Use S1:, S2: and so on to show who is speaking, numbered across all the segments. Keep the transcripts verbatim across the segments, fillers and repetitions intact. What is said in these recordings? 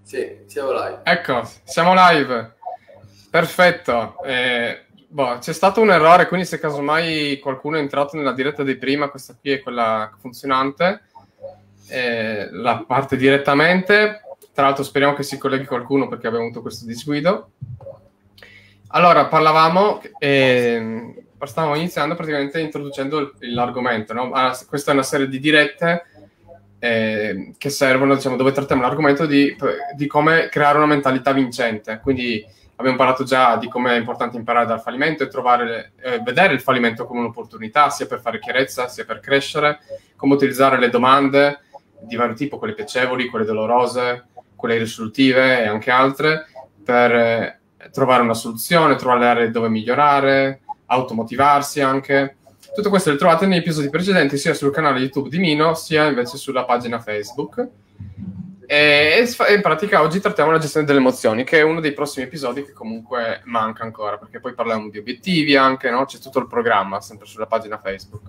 S1: Sì, siamo live.
S2: Ecco, siamo live. Perfetto. Eh, boh, c'è stato un errore, quindi se casomai qualcuno è entrato nella diretta di prima, questa qui è quella funzionante, eh, la parte direttamente. Tra l'altro speriamo che si colleghi qualcuno perché abbiamo avuto questo disguido. Allora, parlavamo, eh, stavamo iniziando praticamente introducendo l'argomento, no? Ah, questa è una serie di dirette eh, che servono, diciamo, dove trattiamo l'argomento di, di come creare una mentalità vincente. Quindi abbiamo parlato già di come è importante imparare dal fallimento e trovare, eh, vedere il fallimento come un'opportunità, sia per fare chiarezza, sia per crescere, come utilizzare le domande di vario tipo, quelle piacevoli, quelle dolorose, quelle risolutive e anche altre, per eh, trovare una soluzione, trovare le aree dove migliorare, automotivarsi anche. Tutto questo le trovate negli episodi precedenti sia sul canale YouTube di Mino sia invece sulla pagina Facebook. E in pratica oggi trattiamo la gestione delle emozioni, che è uno dei prossimi episodi che comunque manca ancora, perché poi parliamo di obiettivi anche, no? C'è tutto il programma sempre sulla pagina Facebook.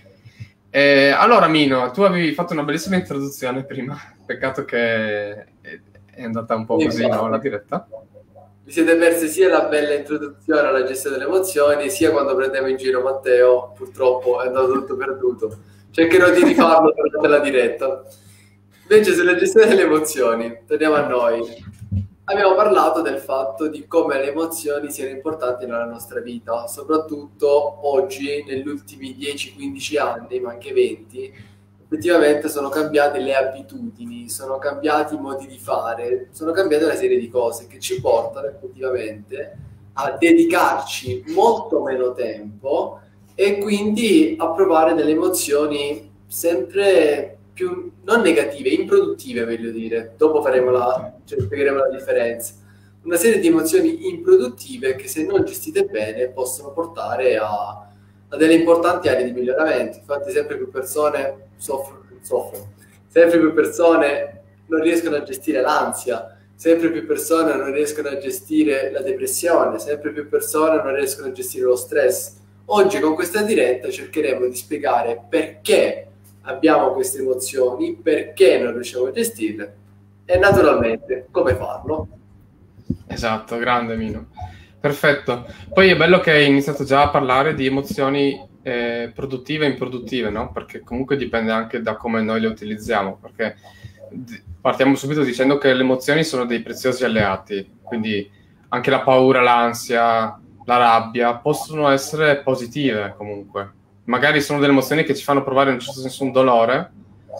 S2: E allora Mino, tu avevi fatto una bellissima introduzione prima, peccato che è andata un po' così, no, la diretta.
S1: Vi siete persi sia la bella introduzione alla gestione delle emozioni, sia quando prendevo in giro Matteo, purtroppo è andato tutto perduto. Cercherò di rifarlo durante la diretta. Invece sulla gestione delle emozioni, torniamo a noi. Abbiamo parlato del fatto di come le emozioni siano importanti nella nostra vita, soprattutto oggi, negli ultimi dieci quindici anni, ma anche venti, effettivamente sono cambiate le abitudini, sono cambiati i modi di fare, sono cambiate una serie di cose che ci portano effettivamente a dedicarci molto meno tempo e quindi a provare delle emozioni sempre più, non negative, improduttive, voglio dire. Dopo faremo la, cioè, spiegheremo la differenza. Una serie di emozioni improduttive che, se non gestite bene, possono portare a a delle importanti aree di miglioramento. Infatti sempre più persone soffrono, soffrono, sempre più persone non riescono a gestire l'ansia, sempre più persone non riescono a gestire la depressione, sempre più persone non riescono a gestire lo stress. Oggi con questa diretta cercheremo di spiegare perché abbiamo queste emozioni, perché non riusciamo a gestirle e naturalmente come farlo.
S2: Esatto, grande Mino. Perfetto. Poi è bello che hai iniziato già a parlare di emozioni eh, produttive e improduttive, no? Perché comunque dipende anche da come noi le utilizziamo. Perché partiamo subito dicendo che le emozioni sono dei preziosi alleati. Quindi anche la paura, l'ansia, la rabbia possono essere positive comunque. Magari sono delle emozioni che ci fanno provare in un certo senso un dolore,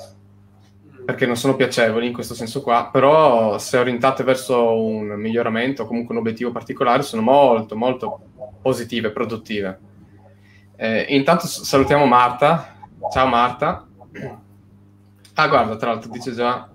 S2: perché non sono piacevoli in questo senso qua, però se orientate verso un miglioramento o comunque un obiettivo particolare sono molto molto positive, produttive. Eh, intanto salutiamo Marta. Ciao Marta. Ah, guarda, tra l'altro dice già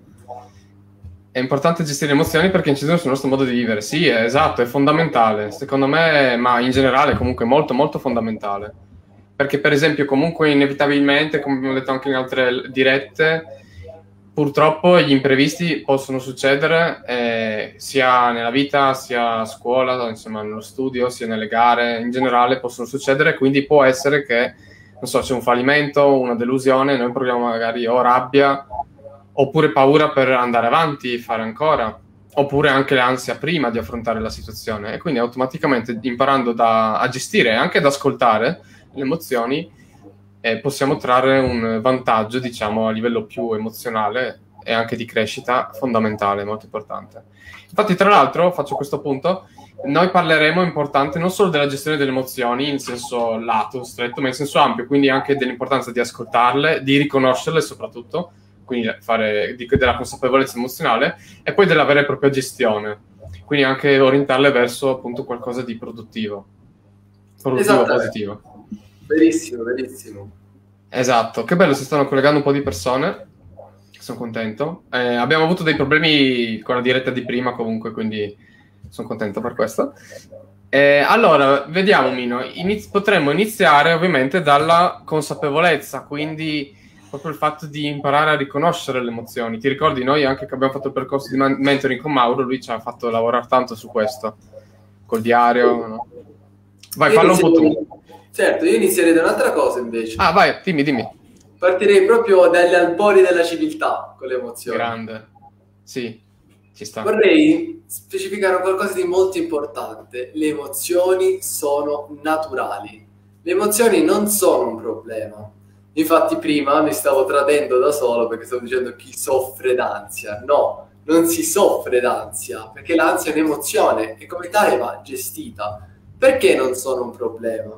S2: è importante gestire le emozioni perché incidono sul nostro modo di vivere. Sì, è esatto, è fondamentale, secondo me, ma in generale comunque molto molto fondamentale. Perché per esempio comunque inevitabilmente, come abbiamo detto anche in altre dirette, purtroppo gli imprevisti possono succedere eh, sia nella vita, sia a scuola, insomma nello studio, sia nelle gare, in generale possono succedere, quindi può essere che, non so, c'è un fallimento, una delusione, noi proviamo magari o rabbia, oppure paura per andare avanti, fare ancora, oppure anche l'ansia prima di affrontare la situazione, e quindi automaticamente imparando da, a gestire e anche ad ascoltare le emozioni, Eh, possiamo trarre un vantaggio, diciamo, a livello più emozionale e anche di crescita fondamentale, molto importante. Infatti, tra l'altro, faccio questo punto, noi parleremo, importante, non solo della gestione delle emozioni in senso lato, stretto, ma in senso ampio, quindi anche dell'importanza di ascoltarle, di riconoscerle soprattutto, quindi fare di, della consapevolezza emozionale, e poi della vera e propria gestione, quindi anche orientarle verso appunto qualcosa di produttivo, produttivo positivo.
S1: Verissimo, verissimo.
S2: Esatto, che bello, si stanno collegando un po' di persone, sono contento. Eh, abbiamo avuto dei problemi con la diretta di prima comunque, quindi sono contento per questo. Eh, allora, vediamo Mino, Iniz- potremmo iniziare ovviamente dalla consapevolezza, quindi proprio il fatto di imparare a riconoscere le emozioni. Ti ricordi noi anche che abbiamo fatto il percorso di man- mentoring con Mauro, lui ci ha fatto lavorare tanto su questo, col diario, no? Vai, fallo un po' tu.
S1: Certo, io inizierei da un'altra cosa invece.
S2: Ah, vai, dimmi, dimmi.
S1: Partirei proprio dagli albori della civiltà con le emozioni.
S2: Grande, sì. Ci sta.
S1: Vorrei specificare qualcosa di molto importante. Le emozioni sono naturali. Le emozioni non sono un problema. Infatti prima mi stavo tradendo da solo perché stavo dicendo chi soffre d'ansia. No, non si soffre d'ansia, perché l'ansia è un'emozione e come tale va gestita. Perché non sono un problema?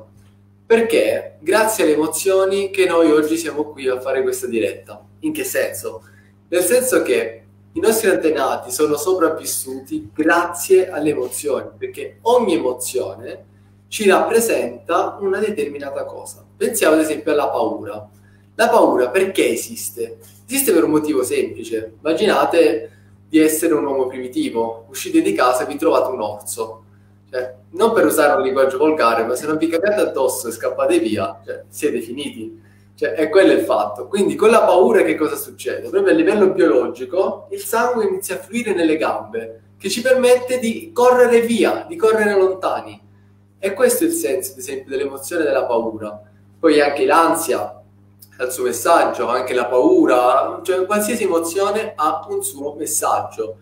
S1: Perché grazie alle emozioni che noi oggi siamo qui a fare questa diretta. In che senso? Nel senso che i nostri antenati sono sopravvissuti grazie alle emozioni, perché ogni emozione ci rappresenta una determinata cosa. Pensiamo ad esempio alla paura. La paura perché esiste? Esiste per un motivo semplice. Immaginate di essere un uomo primitivo, uscite di casa e vi trovate un orso. Cioè, non per usare un linguaggio volgare, ma se non vi cagate addosso e scappate via, cioè, siete finiti. Cioè, è quello il fatto. Quindi con la paura che cosa succede? Proprio a livello biologico il sangue inizia a fluire nelle gambe, che ci permette di correre via, di correre lontani. E questo è il senso, ad esempio, dell'emozione della paura. Poi anche l'ansia ha il suo messaggio, anche la paura, cioè qualsiasi emozione ha un suo messaggio.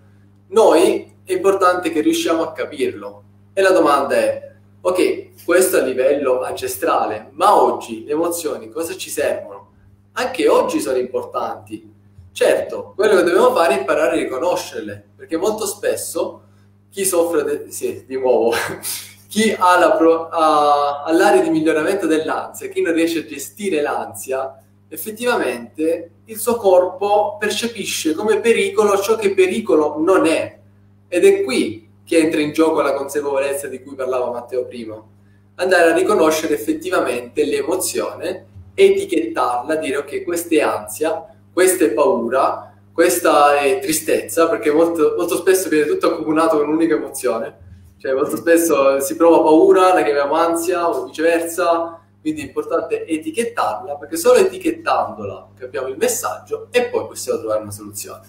S1: Noi è importante che riusciamo a capirlo. E la domanda è, ok, questo a livello ancestrale, ma oggi le emozioni cosa ci servono? Anche oggi sono importanti. Certo, quello che dobbiamo fare è imparare a riconoscerle, perché molto spesso chi soffre, de- sì, di nuovo, chi ha, la pro- ha, ha l'area di miglioramento dell'ansia, chi non riesce a gestire l'ansia, effettivamente il suo corpo percepisce come pericolo ciò che pericolo non è. Ed è qui che entra in gioco la consapevolezza di cui parlava Matteo prima. Andare a riconoscere effettivamente l'emozione, etichettarla, dire ok, questa è ansia, questa è paura, questa è tristezza, perché molto, molto spesso viene tutto accumulato con un'unica emozione. Cioè molto spesso si prova paura, la chiamiamo ansia o viceversa, quindi è importante etichettarla, perché solo etichettandola capiamo il messaggio e poi possiamo trovare una soluzione.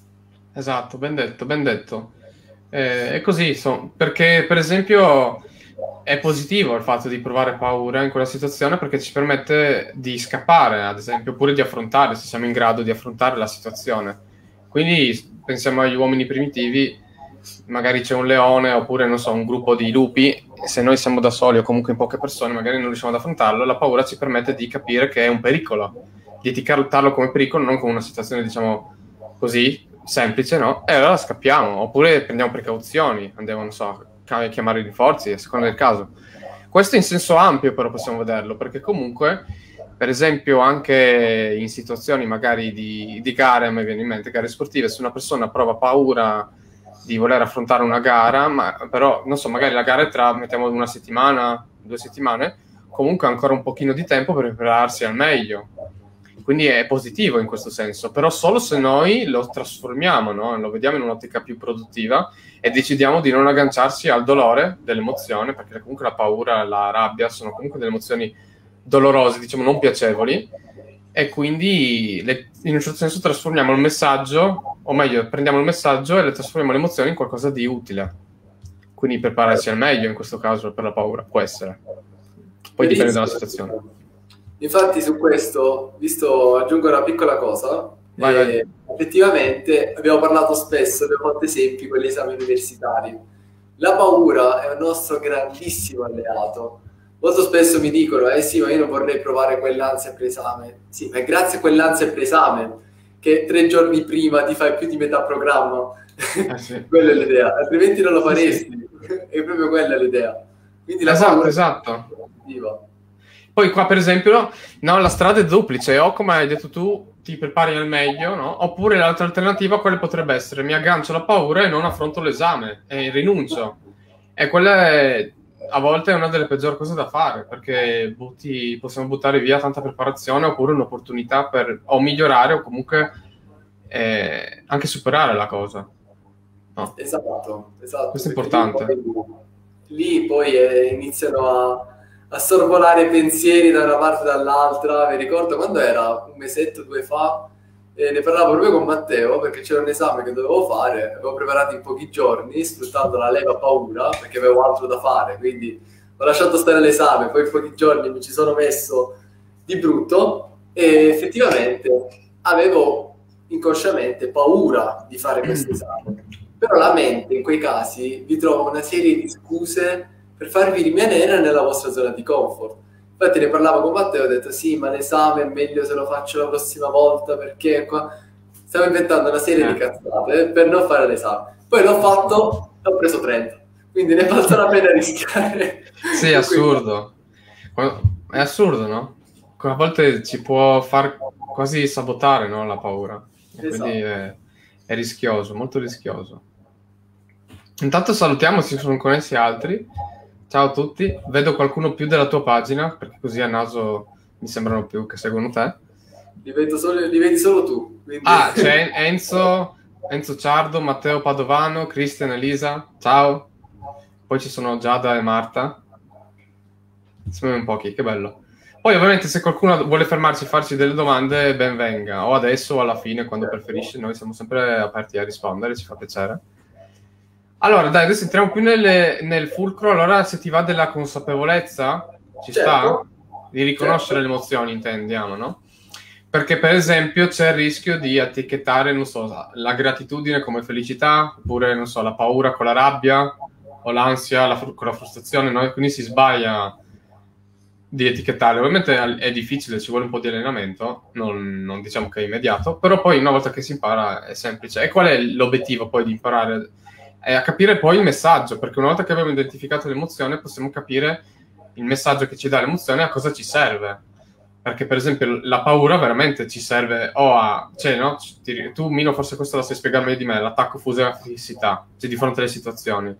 S2: Esatto, ben detto, ben detto. Eh, è così, so, perché per esempio è positivo il fatto di provare paura in quella situazione perché ci permette di scappare, ad esempio, oppure di affrontare, se siamo in grado di affrontare la situazione. Quindi pensiamo agli uomini primitivi, magari c'è un leone oppure, non so, un gruppo di lupi, e se noi siamo da soli o comunque in poche persone magari non riusciamo ad affrontarlo, la paura ci permette di capire che è un pericolo, di etichettarlo come pericolo, non come una situazione, diciamo, così, semplice, no? E allora scappiamo, oppure prendiamo precauzioni, andiamo, non so, a chiamare i rinforzi, a seconda del caso. Questo in senso ampio però possiamo vederlo, perché comunque, per esempio, anche in situazioni magari di, di gare, a me viene in mente, gare sportive, se una persona prova paura di voler affrontare una gara, ma però, non so, magari la gara è tra, mettiamo, una settimana, due settimane, comunque ha ancora un pochino di tempo per prepararsi al meglio. Quindi è positivo in questo senso, però solo se noi lo trasformiamo, no? Lo vediamo in un'ottica più produttiva e decidiamo di non agganciarci al dolore dell'emozione, perché comunque la paura, la rabbia sono comunque delle emozioni dolorose, diciamo non piacevoli, e quindi le, in un certo senso trasformiamo il messaggio, o meglio, prendiamo il messaggio e le trasformiamo le emozioni in qualcosa di utile. Quindi prepararsi al meglio in questo caso per la paura, può essere. Poi dipende dalla situazione.
S1: Infatti su questo, visto, aggiungo una piccola cosa,
S2: vai,
S1: eh,
S2: vai.
S1: effettivamente abbiamo parlato spesso, abbiamo fatto esempi con gli esami universitari. La paura è un nostro grandissimo alleato. Molto spesso mi dicono, eh sì, ma io non vorrei provare quell'ansia pre-esame. Sì, ma è grazie a quell'ansia pre-esame che tre giorni prima ti fai più di metà programma.
S2: Eh sì.
S1: Quella è l'idea, altrimenti non lo faresti. Sì, sì. È proprio quella l'idea. Quindi la
S2: esatto,
S1: paura
S2: esatto.
S1: è positiva.
S2: Poi qua per esempio no, la strada è duplice, o come hai detto tu ti prepari al meglio, no? Oppure l'altra alternativa quale potrebbe essere mi aggancio alla paura e non affronto l'esame e rinuncio, e quella è, a volte è una delle peggiori cose da fare, perché butti, possiamo buttare via tanta preparazione oppure un'opportunità per o migliorare o comunque eh, anche superare la cosa, no?
S1: Esatto, esatto.
S2: Questo è importante.
S1: Lì poi, lì poi eh, iniziano a a sorvolare pensieri da una parte e dall'altra. Mi ricordo quando era un mesetto, due fa, e ne parlavo proprio con Matteo perché c'era un esame che dovevo fare, avevo preparato in pochi giorni sfruttando la leva paura perché avevo altro da fare, quindi ho lasciato stare l'esame, poi in pochi giorni mi ci sono messo di brutto e effettivamente avevo inconsciamente paura di fare questo esame. Però la mente in quei casi vi trova una serie di scuse per farvi rimanere nella vostra zona di comfort. Infatti ne parlavo con Matteo e ho detto sì, ma l'esame è meglio se lo faccio la prossima volta, perché qua stavo inventando una serie
S2: Eh.
S1: di cazzate per non fare l'esame. Poi l'ho fatto e ho preso trenta, quindi ne è valsa la pena rischiare.
S2: Sì, è assurdo. È assurdo, no? A volte ci può far quasi sabotare, no, la paura. E
S1: Esatto.
S2: quindi è, è rischioso, molto rischioso. Intanto salutiamo, si sono connessi altri. Ciao a tutti. Vedo qualcuno più della tua pagina, perché così a naso mi sembrano più che seguono te.
S1: Li, vedo solo, li vedi solo tu. Quindi...
S2: Ah, c'è Enzo, Enzo Ciardo, Matteo Padovano, Cristian, Elisa. Ciao. Poi ci sono Giada e Marta. Siamo in pochi, che bello. Poi ovviamente se qualcuno vuole fermarci e farci delle domande, ben venga, o adesso o alla fine, quando preferisce, noi siamo sempre aperti a rispondere, ci fa piacere. Allora, dai, adesso entriamo più nelle, nel fulcro. Allora, se ti va della consapevolezza, ci
S1: certo.
S2: sta? Di riconoscere
S1: certo.
S2: le emozioni, intendiamo, no? Perché per esempio c'è il rischio di etichettare, non so, la gratitudine come felicità, oppure, non so, la paura con la rabbia, o l'ansia la fr- con la frustrazione, no? E quindi si sbaglia di etichettare. Ovviamente è difficile, ci vuole un po' di allenamento, non, non diciamo che è immediato, però poi una volta che si impara è semplice. E qual è l'obiettivo poi di imparare? È a capire poi il messaggio, perché una volta che abbiamo identificato l'emozione possiamo capire il messaggio che ci dà l'emozione e a cosa ci serve. Perché per esempio la paura veramente ci serve o a... cioè no, ti, tu Mino forse questo lo sai spiegare meglio di me, l'attacco fuso e la fissità, cioè di fronte alle situazioni.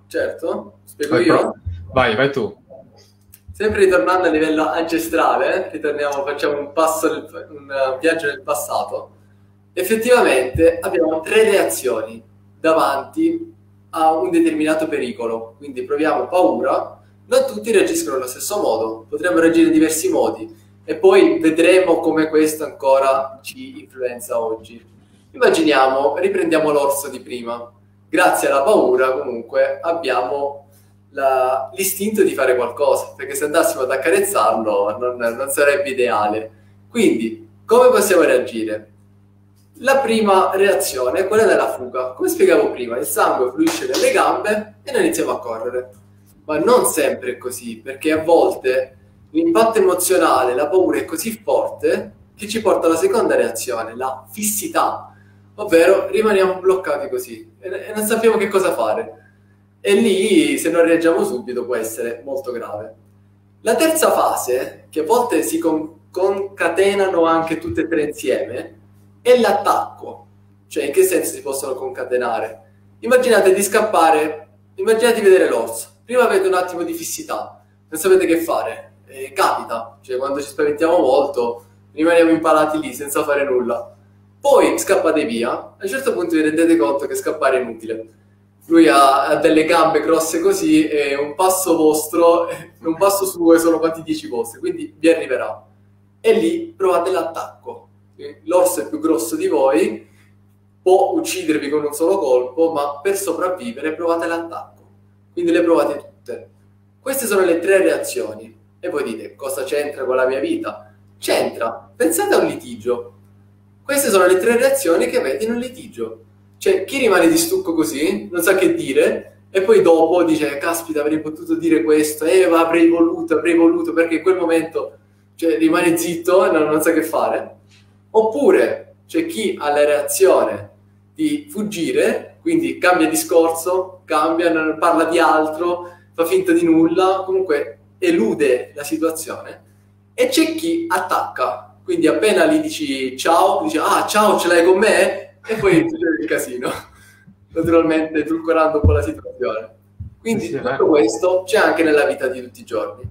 S1: Certo, spiego
S2: Vai,
S1: io.
S2: pro- vai, vai tu.
S1: Sempre ritornando a livello ancestrale, eh, ritorniamo, facciamo un passo, nel, un viaggio nel passato. Effettivamente abbiamo tre reazioni davanti a un determinato pericolo, quindi proviamo paura. Non tutti reagiscono allo stesso modo, potremmo reagire in diversi modi e poi vedremo come questo ancora ci influenza oggi. Immaginiamo, riprendiamo l'orso di prima. Grazie alla paura comunque abbiamo La, l'istinto di fare qualcosa, perché se andassimo ad accarezzarlo non, non sarebbe ideale. Quindi, come possiamo reagire? La prima reazione è quella della fuga. Come spiegavo prima, il sangue fluisce nelle gambe e noi iniziamo a correre. Ma non sempre è così, perché a volte l'impatto emozionale, la paura è così forte che ci porta alla seconda reazione, la fissità, ovvero rimaniamo bloccati così e, e non sappiamo che cosa fare. E lì, se non reagiamo subito, può essere molto grave. La terza fase, che a volte si con- concatenano anche tutte e tre insieme, è l'attacco. Cioè, in che senso si possono concatenare? Immaginate di scappare, immaginate di vedere l'orso. Prima avete un attimo di fissità, non sapete che fare. E capita, cioè quando ci spaventiamo molto, rimaniamo impalati lì senza fare nulla. Poi scappate via, a un certo punto vi rendete conto che scappare è inutile. Lui ha, ha delle gambe grosse così e un passo vostro, un passo suo e sono quanti dieci vostri, quindi vi arriverà. E lì provate l'attacco. L'orso è più grosso di voi, può uccidervi con un solo colpo, ma per sopravvivere provate l'attacco. Quindi le provate tutte. Queste sono le tre reazioni. E voi dite, cosa c'entra con la mia vita? C'entra. Pensate a un litigio. Queste sono le tre reazioni che avete in un litigio. Cioè, chi rimane di stucco così, non sa che dire, e poi dopo dice, caspita, avrei potuto dire questo, eh, ma avrei voluto, avrei voluto, perché in quel momento, cioè, rimane zitto e non, non sa che fare. Oppure c'è chi ha la reazione di fuggire, quindi cambia discorso, cambia, non parla di altro, fa finta di nulla, comunque elude la situazione. E c'è chi attacca, quindi appena gli dici ciao, dice, ah, ciao, ce l'hai con me? E poi succede il casino, naturalmente truccolando un po' la situazione. Quindi
S2: Sì, sì,
S1: tutto questo c'è anche nella vita di tutti i giorni.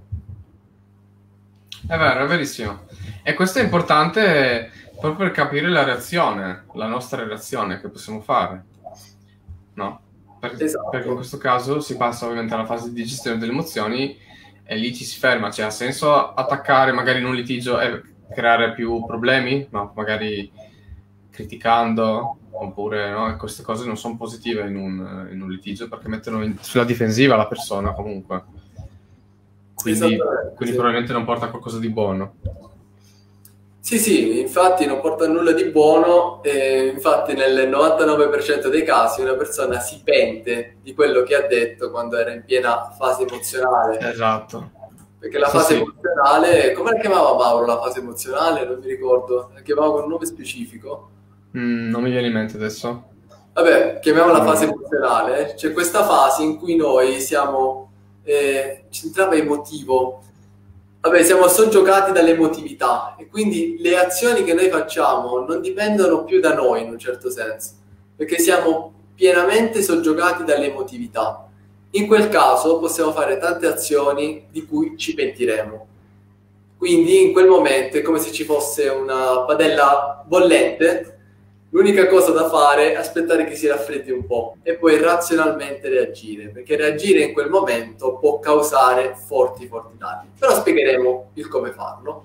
S2: È vero, è verissimo. E questo è importante proprio per capire la reazione, la nostra reazione che possiamo fare, no? Per,
S1: Esatto.
S2: Perché in questo caso si passa ovviamente alla fase di gestione delle emozioni e lì ci si ferma. Cioè, ha senso attaccare magari in un litigio e creare più problemi? No, magari criticando, oppure no, queste cose non sono positive in un, in un litigio perché mettono in, sulla difensiva la persona comunque, quindi, quindi
S1: sì.
S2: probabilmente non porta a qualcosa di buono.
S1: Sì, sì, infatti non porta a nulla di buono, e infatti nel novantanove per cento dei casi una persona si pente di quello che ha detto quando era in piena fase emozionale,
S2: Esatto.
S1: perché la
S2: Sì,
S1: fase
S2: sì.
S1: emozionale, come la chiamava Mauro la fase emozionale? Non mi ricordo, la chiamava con un nome specifico.
S2: Mm, non mi viene in mente adesso.
S1: Vabbè, chiamiamola fase
S2: Mm.
S1: emozionale, c'è questa fase in cui noi siamo, eh, c'entrava emotivo, vabbè, siamo soggiogati dall'emotività e quindi le azioni che noi facciamo non dipendono più da noi in un certo senso, perché siamo pienamente soggiogati dall'emotività. In quel caso possiamo fare tante azioni di cui ci pentiremo. Quindi in quel momento è come se ci fosse una padella bollente, l'unica cosa da fare è aspettare che si raffreddi un po' e poi razionalmente reagire, perché reagire in quel momento può causare forti, forti danni. Però spiegheremo il come farlo.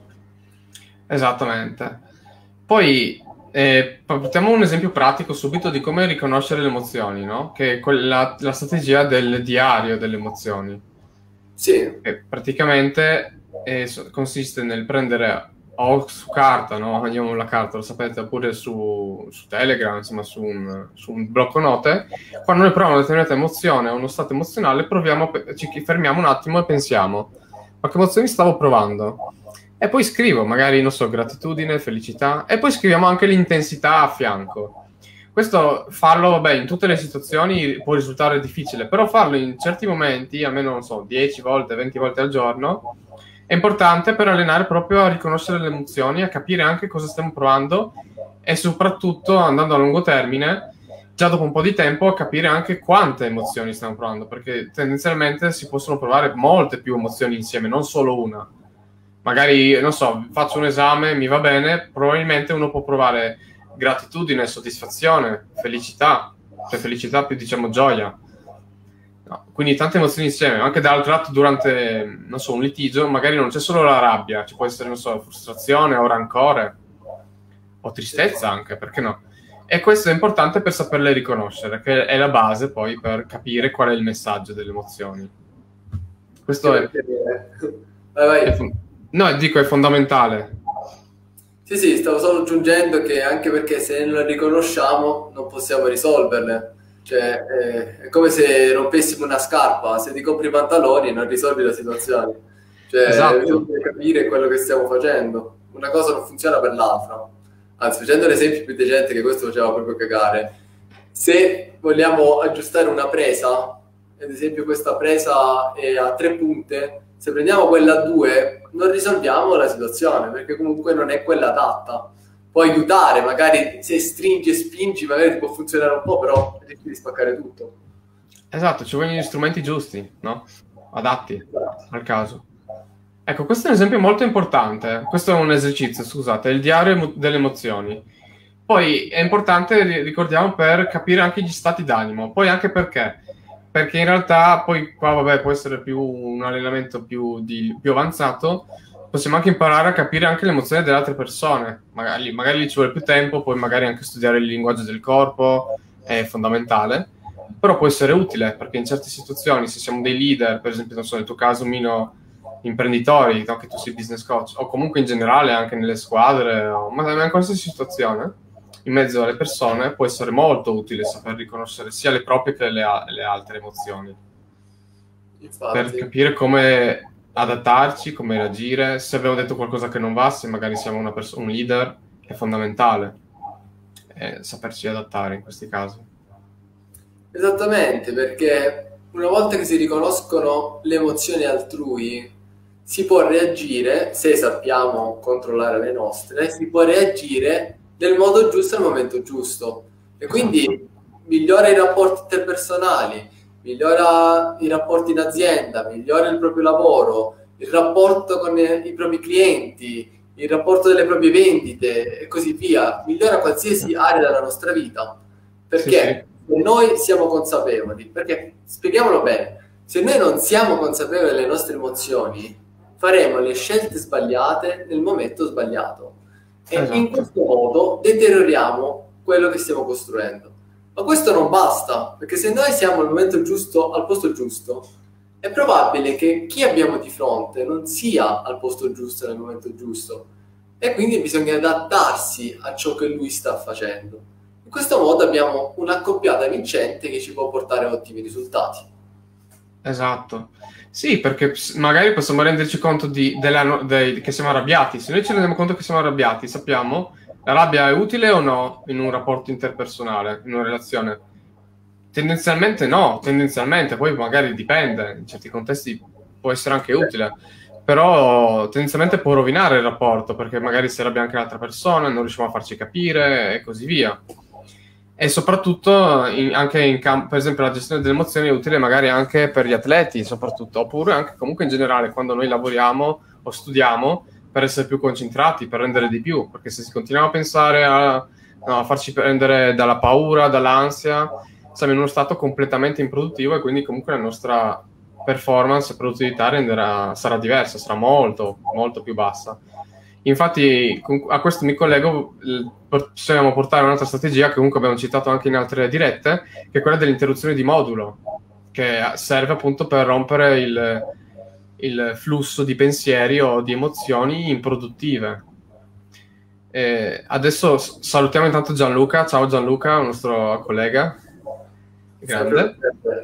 S2: Esattamente. Poi eh, portiamo un esempio pratico subito di come riconoscere le emozioni, no? Che è quella, la strategia del diario delle emozioni.
S1: Sì,
S2: Che praticamente eh, so- consiste nel prendere o su carta, no? Andiamo la carta, lo sapete, oppure su, su Telegram, insomma, su un, su un blocco note. Quando noi proviamo una determinata emozione o uno stato emozionale, proviamo, a pe- ci fermiamo un attimo e pensiamo, ma che emozioni stavo provando? E poi scrivo, magari, non so, gratitudine, felicità, e poi scriviamo anche l'intensità a fianco. Questo farlo, vabbè, in tutte le situazioni può risultare difficile, però farlo in certi momenti, almeno, non so, dieci volte, venti volte al giorno, è importante per allenare proprio a riconoscere le emozioni, a capire anche cosa stiamo provando e soprattutto, andando a lungo termine, già dopo un po' di tempo, a capire anche quante emozioni stiamo provando, perché tendenzialmente si possono provare molte più emozioni insieme, non solo una. Magari, non so, faccio un esame, mi va bene, probabilmente uno può provare gratitudine, soddisfazione, felicità, cioè felicità più diciamo gioia. No, quindi tante emozioni insieme, anche dall'altro lato durante, non so, un litigio, magari non c'è solo la rabbia, ci può essere, non so, frustrazione o rancore, o tristezza anche, perché no? E questo è importante per saperle riconoscere, che è la base poi per capire qual è il messaggio delle emozioni.
S1: anche
S2: Questo è,
S1: perché... Vai, vai.
S2: è fon- no, dico, è fondamentale.
S1: Sì, sì, stavo solo aggiungendo che anche perché se non le riconosciamo non possiamo risolverle. Cioè, eh, è come se rompessimo una scarpa, se ti compri i pantaloni non risolvi la situazione. Cioè,
S2: Esatto.
S1: bisogna capire quello che stiamo facendo. Una cosa non funziona per l'altra. Anzi, facendo l'esempio più decente, che questo faceva proprio cagare, se vogliamo aggiustare una presa, ad esempio questa presa è a tre punte, se prendiamo quella a due non risolviamo la situazione, perché comunque non è quella adatta. Può aiutare, magari se stringi e spingi magari ti può funzionare un po', però rischi di spaccare tutto.
S2: Esatto, ci vogliono gli strumenti giusti, no? Adatti al caso. Ecco, questo è un esempio molto importante. Questo è un esercizio, scusate, è il diario emo- delle emozioni. Poi è importante, ri- ricordiamo, per capire anche gli stati d'animo. Poi anche perché? Perché in realtà, poi qua, vabbè, può essere più un allenamento più, di- più avanzato, possiamo anche imparare a capire anche le emozioni delle altre persone. Magari, magari lì ci vuole più tempo, poi magari anche studiare il linguaggio del corpo è fondamentale, però può essere utile, perché in certe situazioni, se siamo dei leader, per esempio, non so, nel tuo caso, Mino, imprenditori, no, che tu sei business coach, o comunque in generale anche nelle squadre, o, ma in qualsiasi situazione, in mezzo alle persone, può essere molto utile saper riconoscere sia le proprie che le, a- le altre emozioni, per
S1: Infatti.
S2: capire come adattarci, come reagire, se abbiamo detto qualcosa che non va, se magari siamo una perso- un leader, è fondamentale eh, saperci adattare in questi casi.
S1: Esattamente, perché una volta che si riconoscono le emozioni altrui, si può reagire, se sappiamo controllare le nostre, si può reagire nel modo giusto al momento giusto. E
S2: Esatto.
S1: quindi migliora i rapporti interpersonali, migliora i rapporti in azienda, migliora il proprio lavoro, il rapporto con i propri clienti, il rapporto delle proprie vendite e così via. Migliora qualsiasi area della nostra vita.
S2: Sì, sì,
S1: Perché? Se noi siamo consapevoli, perché spieghiamolo bene, se noi non siamo consapevoli delle nostre emozioni, faremo le scelte sbagliate nel momento sbagliato e in
S2: esatto.
S1: questo modo deterioriamo quello che stiamo costruendo. Ma questo non basta, perché se noi siamo al momento giusto, al posto giusto, è probabile che chi abbiamo di fronte non sia al posto giusto nel momento giusto e quindi bisogna adattarsi a ciò che lui sta facendo. In questo modo abbiamo un'accoppiata vincente che ci può portare a ottimi risultati.
S2: Esatto. Sì, perché magari possiamo renderci conto di, della, dei, che siamo arrabbiati. Se noi ci rendiamo conto che siamo arrabbiati, sappiamo la rabbia è utile o no in un rapporto interpersonale, in una relazione? Tendenzialmente no, tendenzialmente, poi magari dipende, in certi contesti può essere anche utile, però tendenzialmente può rovinare il rapporto, perché magari si arrabbia anche l'altra persona, non riusciamo a farci capire e così via. E soprattutto in, anche in campo, per esempio la gestione delle emozioni è utile magari anche per gli atleti, soprattutto, oppure anche comunque in generale quando noi lavoriamo o studiamo, per essere più concentrati, per rendere di più, perché se si continuiamo a pensare a, no, a farci prendere dalla paura, dall'ansia, siamo in uno stato completamente improduttivo e quindi comunque la nostra performance e produttività renderà, sarà diversa, sarà molto, molto più bassa. Infatti a questo mi collego, possiamo portare un'altra strategia che comunque abbiamo citato anche in altre dirette, che è quella dell'interruzione di modulo, che serve appunto per rompere il, il flusso di pensieri o di emozioni improduttive. E adesso salutiamo intanto Gianluca. Ciao Gianluca, il nostro collega. Grande.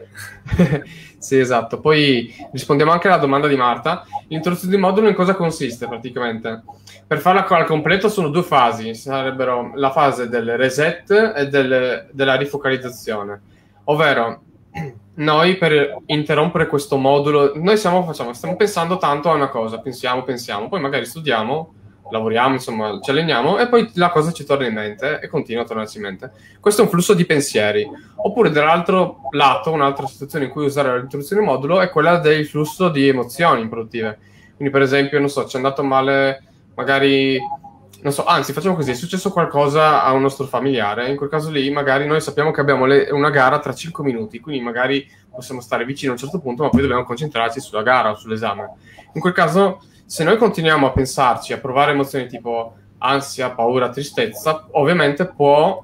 S2: Sì, esatto. Poi rispondiamo anche alla domanda di Marta. L'introduzione di modulo in cosa consiste praticamente? Per farla al completo sono due fasi, sarebbero la fase del reset e del, della rifocalizzazione, ovvero noi per interrompere questo modulo, noi siamo, facciamo, stiamo pensando tanto a una cosa, pensiamo, pensiamo, poi magari studiamo, lavoriamo, insomma, ci alleniamo e poi la cosa ci torna in mente e continua a tornarci in mente. Questo è un flusso di pensieri. Oppure dall'altro lato, un'altra situazione in cui usare l'introduzione di modulo è quella del flusso di emozioni improduttive. Quindi per esempio, non so, ci è andato male magari, non so, anzi facciamo così, è successo qualcosa a un nostro familiare, in quel caso lì magari noi sappiamo che abbiamo le, una gara tra cinque minuti, quindi magari possiamo stare vicino a un certo punto, ma poi dobbiamo concentrarci sulla gara o sull'esame. In quel caso, se noi continuiamo a pensarci, a provare emozioni tipo ansia, paura, tristezza, ovviamente può,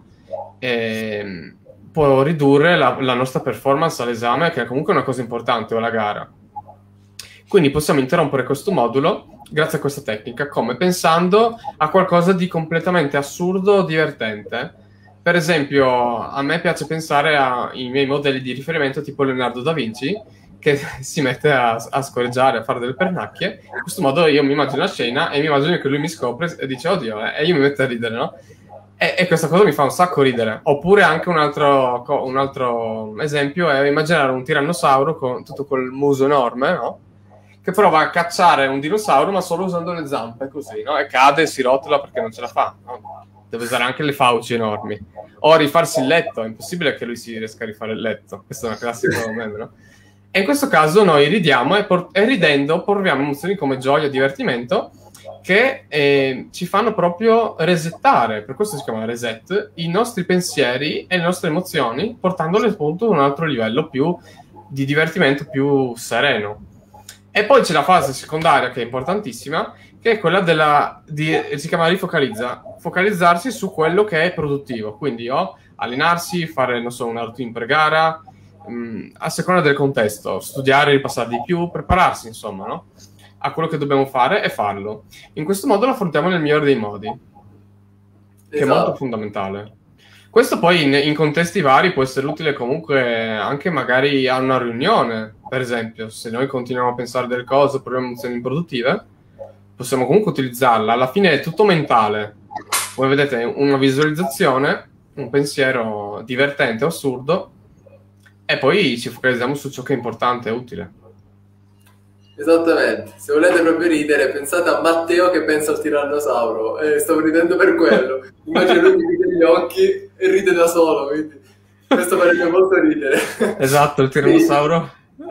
S2: eh, può ridurre la, la nostra performance all'esame, che è comunque una cosa importante, o alla gara. Quindi possiamo interrompere questo modulo grazie a questa tecnica, come pensando a qualcosa di completamente assurdo o divertente. Per esempio, a me piace pensare ai miei modelli di riferimento tipo Leonardo da Vinci, che si mette a, a scorreggiare, a fare delle pernacchie. In questo modo io mi immagino la scena e mi immagino che lui mi scopre e dice oddio, eh, e io mi metto a ridere, no? E, e questa cosa mi fa un sacco ridere. Oppure anche un altro, un altro esempio è immaginare un tirannosauro con tutto quel muso enorme, no? Che prova a cacciare un dinosauro ma solo usando le zampe, così, no? E cade e si rotola perché non ce la fa, no? Deve usare anche le fauci enormi. O rifarsi il letto, è impossibile che lui si riesca a rifare il letto. Questo è una classica meme, no? E in questo caso noi ridiamo e, por- e ridendo proviamo emozioni come gioia e divertimento che eh, ci fanno proprio resettare, per questo si chiama reset, i nostri pensieri e le nostre emozioni, portandole appunto a un altro livello più di divertimento, più sereno. E poi c'è la fase secondaria che è importantissima, che è quella della, di, si chiama rifocalizza, focalizzarsi su quello che è produttivo, quindi o allenarsi, fare, non so, una routine per gara, mh, a seconda del contesto, studiare, ripassare di più, prepararsi, insomma, no? A quello che dobbiamo fare e farlo. In questo modo lo affrontiamo nel migliore dei modi, che esatto. È molto fondamentale. Questo poi in, in contesti vari può essere utile comunque anche magari a una riunione, per esempio, se noi continuiamo a pensare delle cose, proviamo emozioni improduttive, possiamo comunque utilizzarla. Alla fine è tutto mentale. Voi vedete una visualizzazione, un pensiero divertente o assurdo, e poi ci focalizziamo su ciò che è importante e utile.
S1: Esattamente, se volete proprio ridere pensate a Matteo che pensa al tirannosauro e eh, stavo ridendo per quello, immagino lui mi chiude gli occhi e ride da solo, quindi questo farebbe molto ridere.
S2: Esatto, il tirannosauro.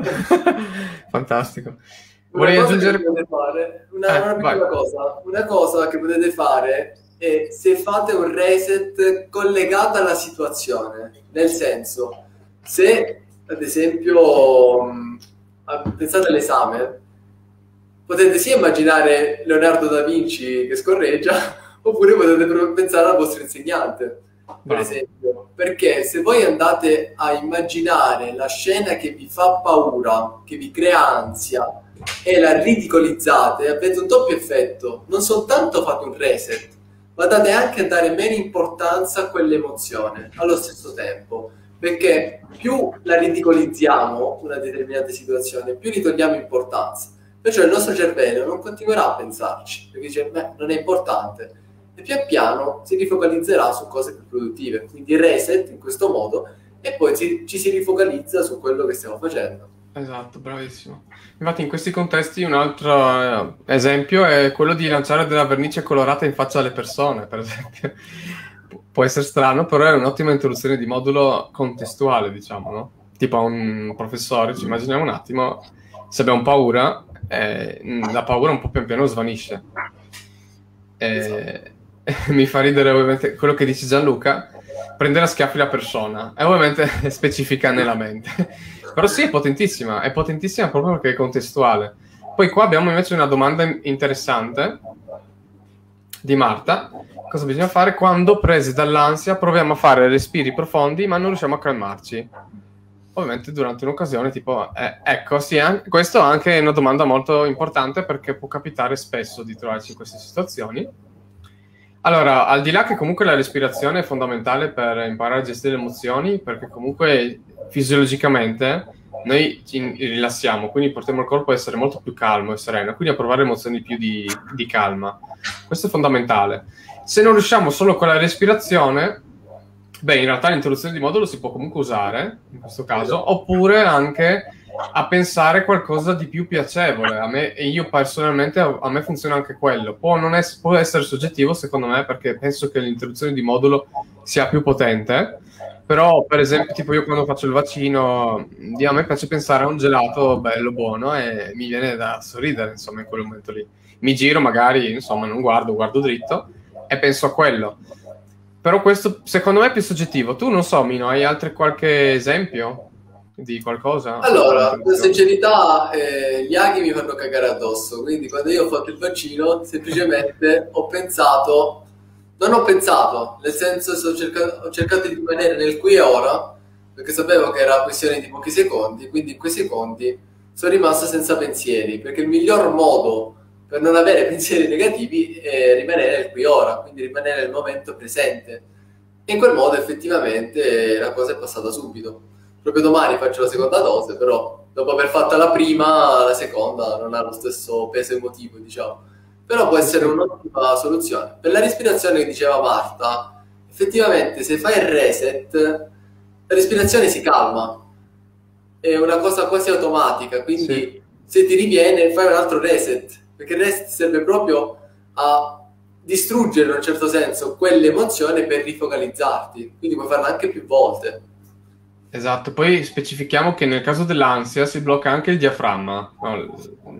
S2: Fantastico.
S1: Vorrei aggiungere fare una, eh, una piccola vai. cosa, una cosa che potete fare è se fate un reset collegato alla situazione, nel senso, se ad esempio pensate all'esame, potete sia immaginare Leonardo da Vinci che scorreggia, oppure potete pensare al vostro insegnante, per Bravo. esempio, perché se voi andate a immaginare la scena che vi fa paura, che vi crea ansia, e la ridicolizzate, avete un doppio effetto. Non soltanto fate un reset, ma date anche a dare meno importanza a quell'emozione allo stesso tempo, perché più la ridicolizziamo una determinata situazione, più gli togliamo importanza. Perciò il nostro cervello non continuerà a pensarci, perché dice, beh, non è importante, e pian piano si rifocalizzerà su cose più produttive. Quindi reset in questo modo, e poi ci, ci si rifocalizza su quello che stiamo facendo.
S2: Esatto, bravissimo. Infatti in questi contesti un altro eh, esempio è quello di lanciare della vernice colorata in faccia alle persone, per esempio. Può essere strano, però è un'ottima introduzione di modulo contestuale, diciamo, no? Tipo a un professore, ci immaginiamo un attimo, se abbiamo paura, eh, la paura un po' pian piano svanisce. Eh, mi fa ridere ovviamente quello che dice Gianluca, prendere a schiaffi la persona, è ovviamente specifica nella mente. Però sì, è potentissima, è potentissima proprio perché è contestuale. Poi qua abbiamo invece una domanda interessante di Marta. Cosa bisogna fare quando, presi dall'ansia, proviamo a fare respiri profondi ma non riusciamo a calmarci? Ovviamente durante un'occasione tipo, eh, ecco, sì, anche, questo anche è una domanda molto importante perché può capitare spesso di trovarci in queste situazioni. Allora, al di là che comunque la respirazione è fondamentale per imparare a gestire le emozioni, perché comunque fisiologicamente noi ci rilassiamo, quindi portiamo il corpo a essere molto più calmo e sereno, quindi a provare emozioni più di, di calma. Questo è fondamentale. Se non riusciamo solo con la respirazione, beh, in realtà l'introduzione di modulo si può comunque usare, in questo caso, oppure anche a pensare qualcosa di più piacevole. A me, e io personalmente, a me funziona anche quello. Può, non es- può essere soggettivo, secondo me, perché penso che l'introduzione di modulo sia più potente. Però, per esempio, tipo io quando faccio il vaccino, a me piace pensare a un gelato bello, buono, e mi viene da sorridere, insomma, in quel momento lì. Mi giro, magari, insomma, non guardo, guardo dritto, e penso a quello. Però questo, secondo me, è più soggettivo. Tu, non so, Mino, hai altri qualche esempio di qualcosa?
S1: Allora, per sincerità, eh, gli aghi mi fanno cagare addosso, quindi quando io ho fatto il vaccino, semplicemente ho pensato, non ho pensato, nel senso ho cercato, ho cercato di rimanere nel qui e ora, perché sapevo che era questione di pochi secondi, quindi in quei secondi sono rimasto senza pensieri, perché il miglior modo per non avere pensieri negativi è rimanere nel qui e ora, quindi rimanere nel momento presente. E in quel modo effettivamente la cosa è passata subito. Proprio domani faccio la seconda dose, però dopo aver fatto la prima, la seconda non ha lo stesso peso emotivo, diciamo. Però può essere un'ottima soluzione. Per la respirazione che diceva Marta, effettivamente se fai il reset, la respirazione si calma. È una cosa quasi automatica, quindi sì. Se ti riviene fai un altro reset, perché il reset serve proprio a distruggere in un certo senso quell'emozione per rifocalizzarti, quindi puoi farla anche più volte.
S2: Esatto, poi specifichiamo che nel caso dell'ansia si blocca anche il diaframma, no,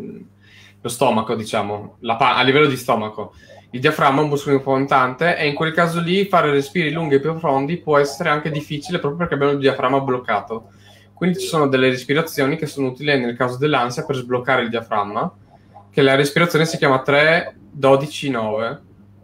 S2: lo stomaco, diciamo, la a livello di stomaco. Il diaframma è un muscolo importante e in quel caso lì fare respiri lunghi e profondi può essere anche difficile proprio perché abbiamo il diaframma bloccato. Quindi ci sono delle respirazioni che sono utili nel caso dell'ansia per sbloccare il diaframma, che la respirazione si chiama tre dodici nove.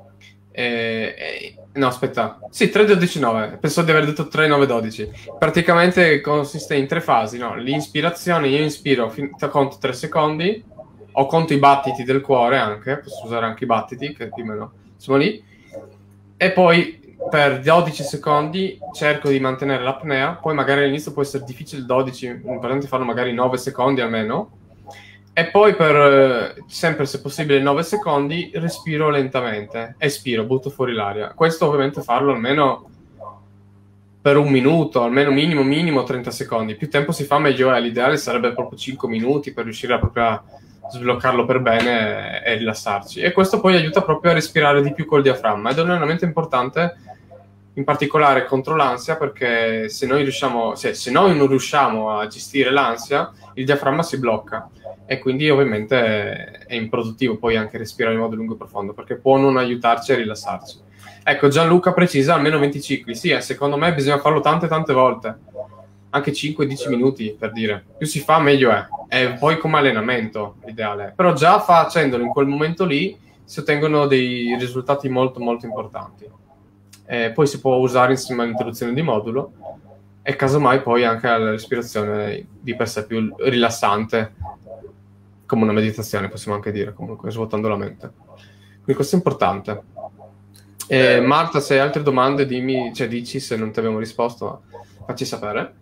S2: E, e, no, aspetta. Sì, tre dodici nove. Penso di aver detto tre nove dodici. Praticamente consiste in tre fasi, no? L'inspirazione, io inspiro, fin- conto tre secondi, o conto i battiti del cuore anche, posso usare anche i battiti, che più o meno sono lì. E poi per dodici secondi cerco di mantenere l'apnea, poi magari all'inizio può essere difficile dodici, l'importante è farlo magari nove secondi almeno. E poi per, sempre se possibile, nove secondi, respiro lentamente, espiro, butto fuori l'aria. Questo ovviamente farlo almeno per un minuto, almeno minimo, minimo trenta secondi. Più tempo si fa meglio è, l'ideale sarebbe proprio cinque minuti per riuscire a proprio a sbloccarlo per bene e, e rilassarci. E questo poi aiuta proprio a respirare di più col diaframma ed è un allenamento importante, in particolare contro l'ansia, perché se noi riusciamo, se, se noi non riusciamo a gestire l'ansia, il diaframma si blocca. E quindi ovviamente è improduttivo poi anche respirare in modo lungo e profondo, perché può non aiutarci a rilassarci. Ecco, Gianluca precisa almeno venti cicli. Sì, eh, secondo me bisogna farlo tante tante volte, anche cinque dieci minuti per dire. Più si fa meglio è. E poi come allenamento l'ideale. Però già facendolo in quel momento lì si ottengono dei risultati molto molto importanti. E poi si può usare insieme all'introduzione di modulo e casomai poi anche alla respirazione di per sé più rilassante, come una meditazione, possiamo anche dire, comunque, svuotando la mente. Quindi questo è importante. Eh, Marta, se hai altre domande, dimmi, cioè dici se non ti abbiamo risposto, facci sapere.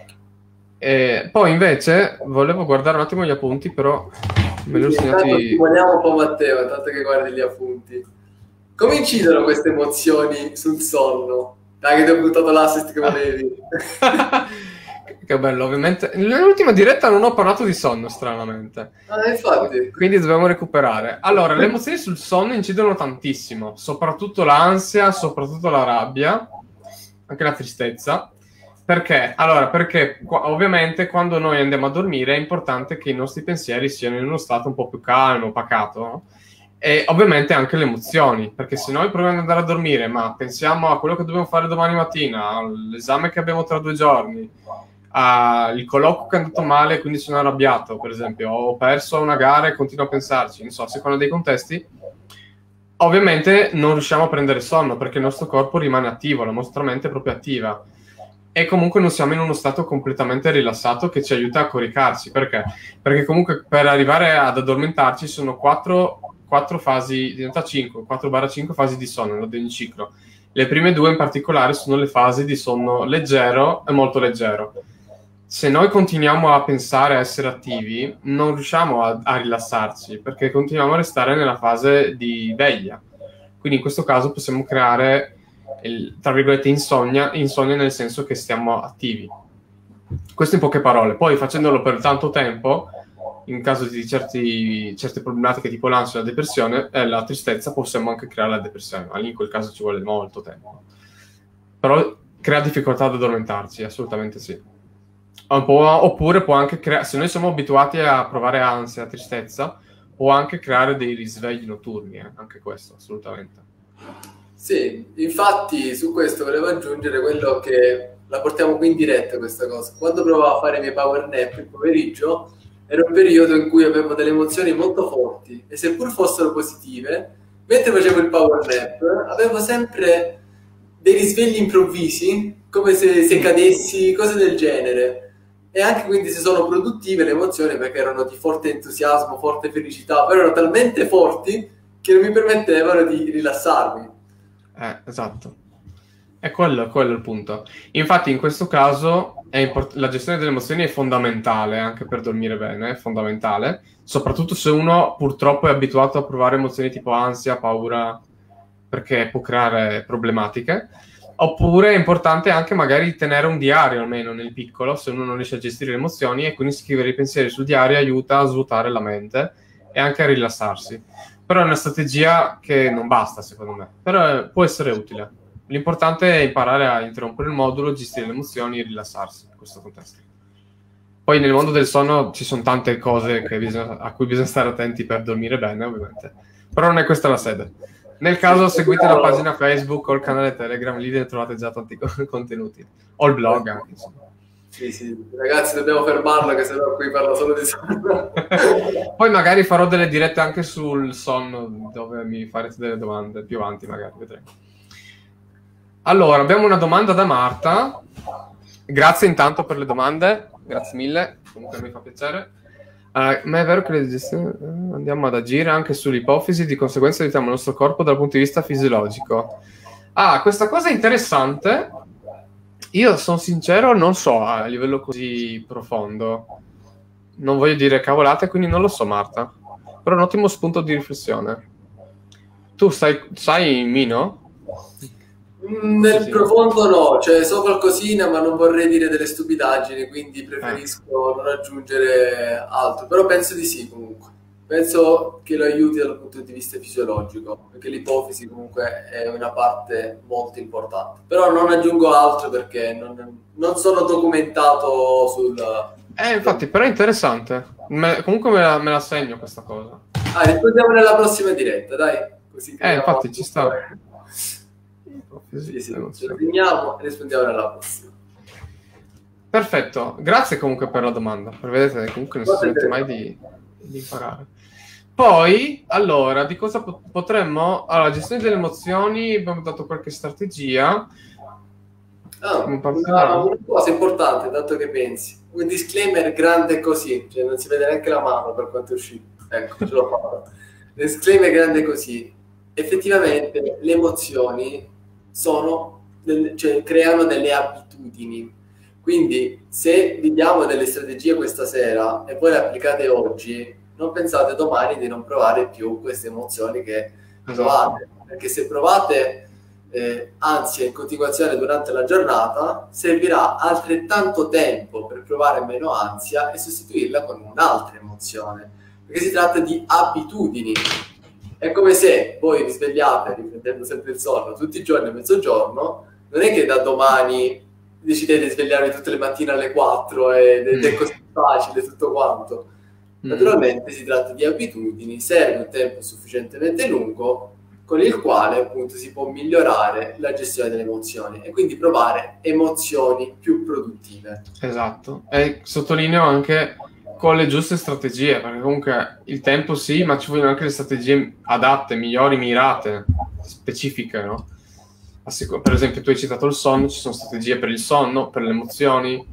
S2: E poi invece volevo guardare un attimo gli appunti, però me li ho segnati.
S1: Vogliamo un po' Matteo, tanto che guardi gli appunti. Come incidono queste emozioni sul sonno? Dai che ti ho buttato l'assist che volevi.
S2: Che bello, ovviamente. Nell'ultima diretta non ho parlato di sonno, stranamente.
S1: Ah, infatti.
S2: Quindi dobbiamo recuperare. Allora, le emozioni sul sonno incidono tantissimo, soprattutto l'ansia, soprattutto la rabbia, anche la tristezza. Perché? Allora, perché ovviamente quando noi andiamo a dormire è importante che i nostri pensieri siano in uno stato un po' più calmo, pacato, no? E ovviamente anche le emozioni, perché se noi proviamo ad andare a dormire, ma pensiamo a quello che dobbiamo fare domani mattina, all'esame che abbiamo tra due giorni, al colloquio che è andato male, quindi sono arrabbiato, per esempio, ho perso una gara e continuo a pensarci, non so, a seconda dei contesti, ovviamente non riusciamo a prendere sonno, perché il nostro corpo rimane attivo, la nostra mente è proprio attiva. E comunque non siamo in uno stato completamente rilassato che ci aiuta a coricarsi. Perché? Perché comunque per arrivare ad addormentarci sono quattro, quattro fasi, in realtà cinque, quattro cinque fasi di sonno ad ogni ciclo. Le prime due in particolare sono le fasi di sonno leggero e molto leggero. Se noi continuiamo a pensare a essere attivi, non riusciamo a, a rilassarci, perché continuiamo a restare nella fase di veglia. Quindi in questo caso possiamo creare il, tra virgolette, insonnia, insonnia nel senso che stiamo attivi. Questo in poche parole. Poi facendolo per tanto tempo, in caso di certi, certe problematiche tipo l'ansia e la depressione, e la tristezza, possiamo anche creare la depressione, ma lì in quel caso ci vuole molto tempo. Però crea difficoltà ad addormentarci, assolutamente sì. Un po', oppure può anche creare, se noi siamo abituati a provare ansia, tristezza, può anche creare dei risvegli notturni, eh? Anche questo, assolutamente.
S1: Sì, infatti su questo volevo aggiungere quello che la portiamo qui in diretta questa cosa. Quando provavo a fare i miei power nap il pomeriggio, era un periodo in cui avevo delle emozioni molto forti e seppur fossero positive, mentre facevo il power nap avevo sempre dei risvegli improvvisi, come se, se cadessi, cose del genere. E anche quindi se sono produttive le emozioni, perché erano di forte entusiasmo, forte felicità, però erano talmente forti che non mi permettevano di rilassarmi.
S2: Eh, esatto. È quello, quello il punto. Infatti in questo caso è import- la gestione delle emozioni è fondamentale anche per dormire bene, è fondamentale, soprattutto se uno purtroppo è abituato a provare emozioni tipo ansia, paura, perché può creare problematiche. Oppure è importante anche magari tenere un diario, almeno nel piccolo, se uno non riesce a gestire le emozioni, e quindi scrivere i pensieri sul diario aiuta a svuotare la mente e anche a rilassarsi. Però è una strategia che non basta, secondo me, però può essere utile. L'importante è imparare a interrompere il modulo, gestire le emozioni e rilassarsi in questo contesto. Poi nel mondo del sonno ci sono tante cose che bisogna, a cui bisogna stare attenti per dormire bene, ovviamente. Però non è questa la sede. Nel caso seguite la pagina Facebook o il canale Telegram, lì ne trovate già tanti contenuti. O il blog anche, insomma.
S1: Sì, sì, ragazzi dobbiamo fermarla che sennò qui parla solo di sonno.
S2: Poi magari farò delle dirette anche sul sonno, dove mi farete delle domande più avanti, magari, vedremo. Allora, abbiamo una domanda da Marta. Grazie intanto per le domande, grazie mille, comunque mi fa piacere. Uh, ma è vero che le gestioni, uh, andiamo ad agire anche sull'ipofisi, di conseguenza aiutiamo il nostro corpo dal punto di vista fisiologico. Ah, questa cosa è interessante. Io sono sincero, non so a livello così profondo. Non voglio dire cavolate, quindi non lo so, Marta. Però è un ottimo spunto di riflessione. Tu sai, sai Mino?
S1: Nel profondo no, cioè so qualcosina ma non vorrei dire delle stupidaggini, quindi preferisco eh. non aggiungere altro, però penso di sì comunque, penso che lo aiuti dal punto di vista fisiologico, perché l'ipofisi comunque è una parte molto importante, però non aggiungo altro perché non, non sono documentato sul...
S2: Eh infatti, però è interessante, me, comunque me la, me la segno questa cosa.
S1: Ah, rispondiamo nella prossima diretta, dai, così
S2: eh infatti ci sta.
S1: Sì, sì, ce lo finiamo e rispondiamo nella prossima.
S2: Perfetto, grazie comunque per la domanda, per vedete comunque non si smette mai di, di imparare. Poi, allora, di cosa potremmo... Allora, gestione delle emozioni, abbiamo dato qualche strategia.
S1: Ah,
S2: Non parte
S1: una,
S2: male.
S1: una cosa importante, tanto che pensi. Un disclaimer grande così, cioè non si vede neanche la mano per quanto è uscito. Ecco, ce l'ho fatta. Disclaimer grande così. Effettivamente le emozioni sono, del- cioè, creano delle abitudini. Quindi se vi diamo delle strategie questa sera e poi le applicate oggi, non pensate domani di non provare più queste emozioni che
S2: Esatto.
S1: provate. Perché se provate eh, ansia in continuazione durante la giornata, servirà altrettanto tempo per provare meno ansia e sostituirla con un'altra emozione, perché si tratta di abitudini. È come se voi vi svegliate riprendendo sempre il sonno tutti i giorni a mezzogiorno, non è che da domani decidete di svegliarvi tutte le mattine alle quattro ed ed è così facile tutto quanto. Naturalmente si tratta di abitudini, serve un tempo sufficientemente lungo con il quale appunto si può migliorare la gestione delle emozioni e quindi provare emozioni più produttive.
S2: Esatto, e sottolineo anche con le giuste strategie, perché comunque il tempo sì, ma ci vogliono anche le strategie adatte, migliori, mirate, specifiche, no? Assicur- per esempio tu hai citato il sonno, ci sono strategie per il sonno, per le emozioni,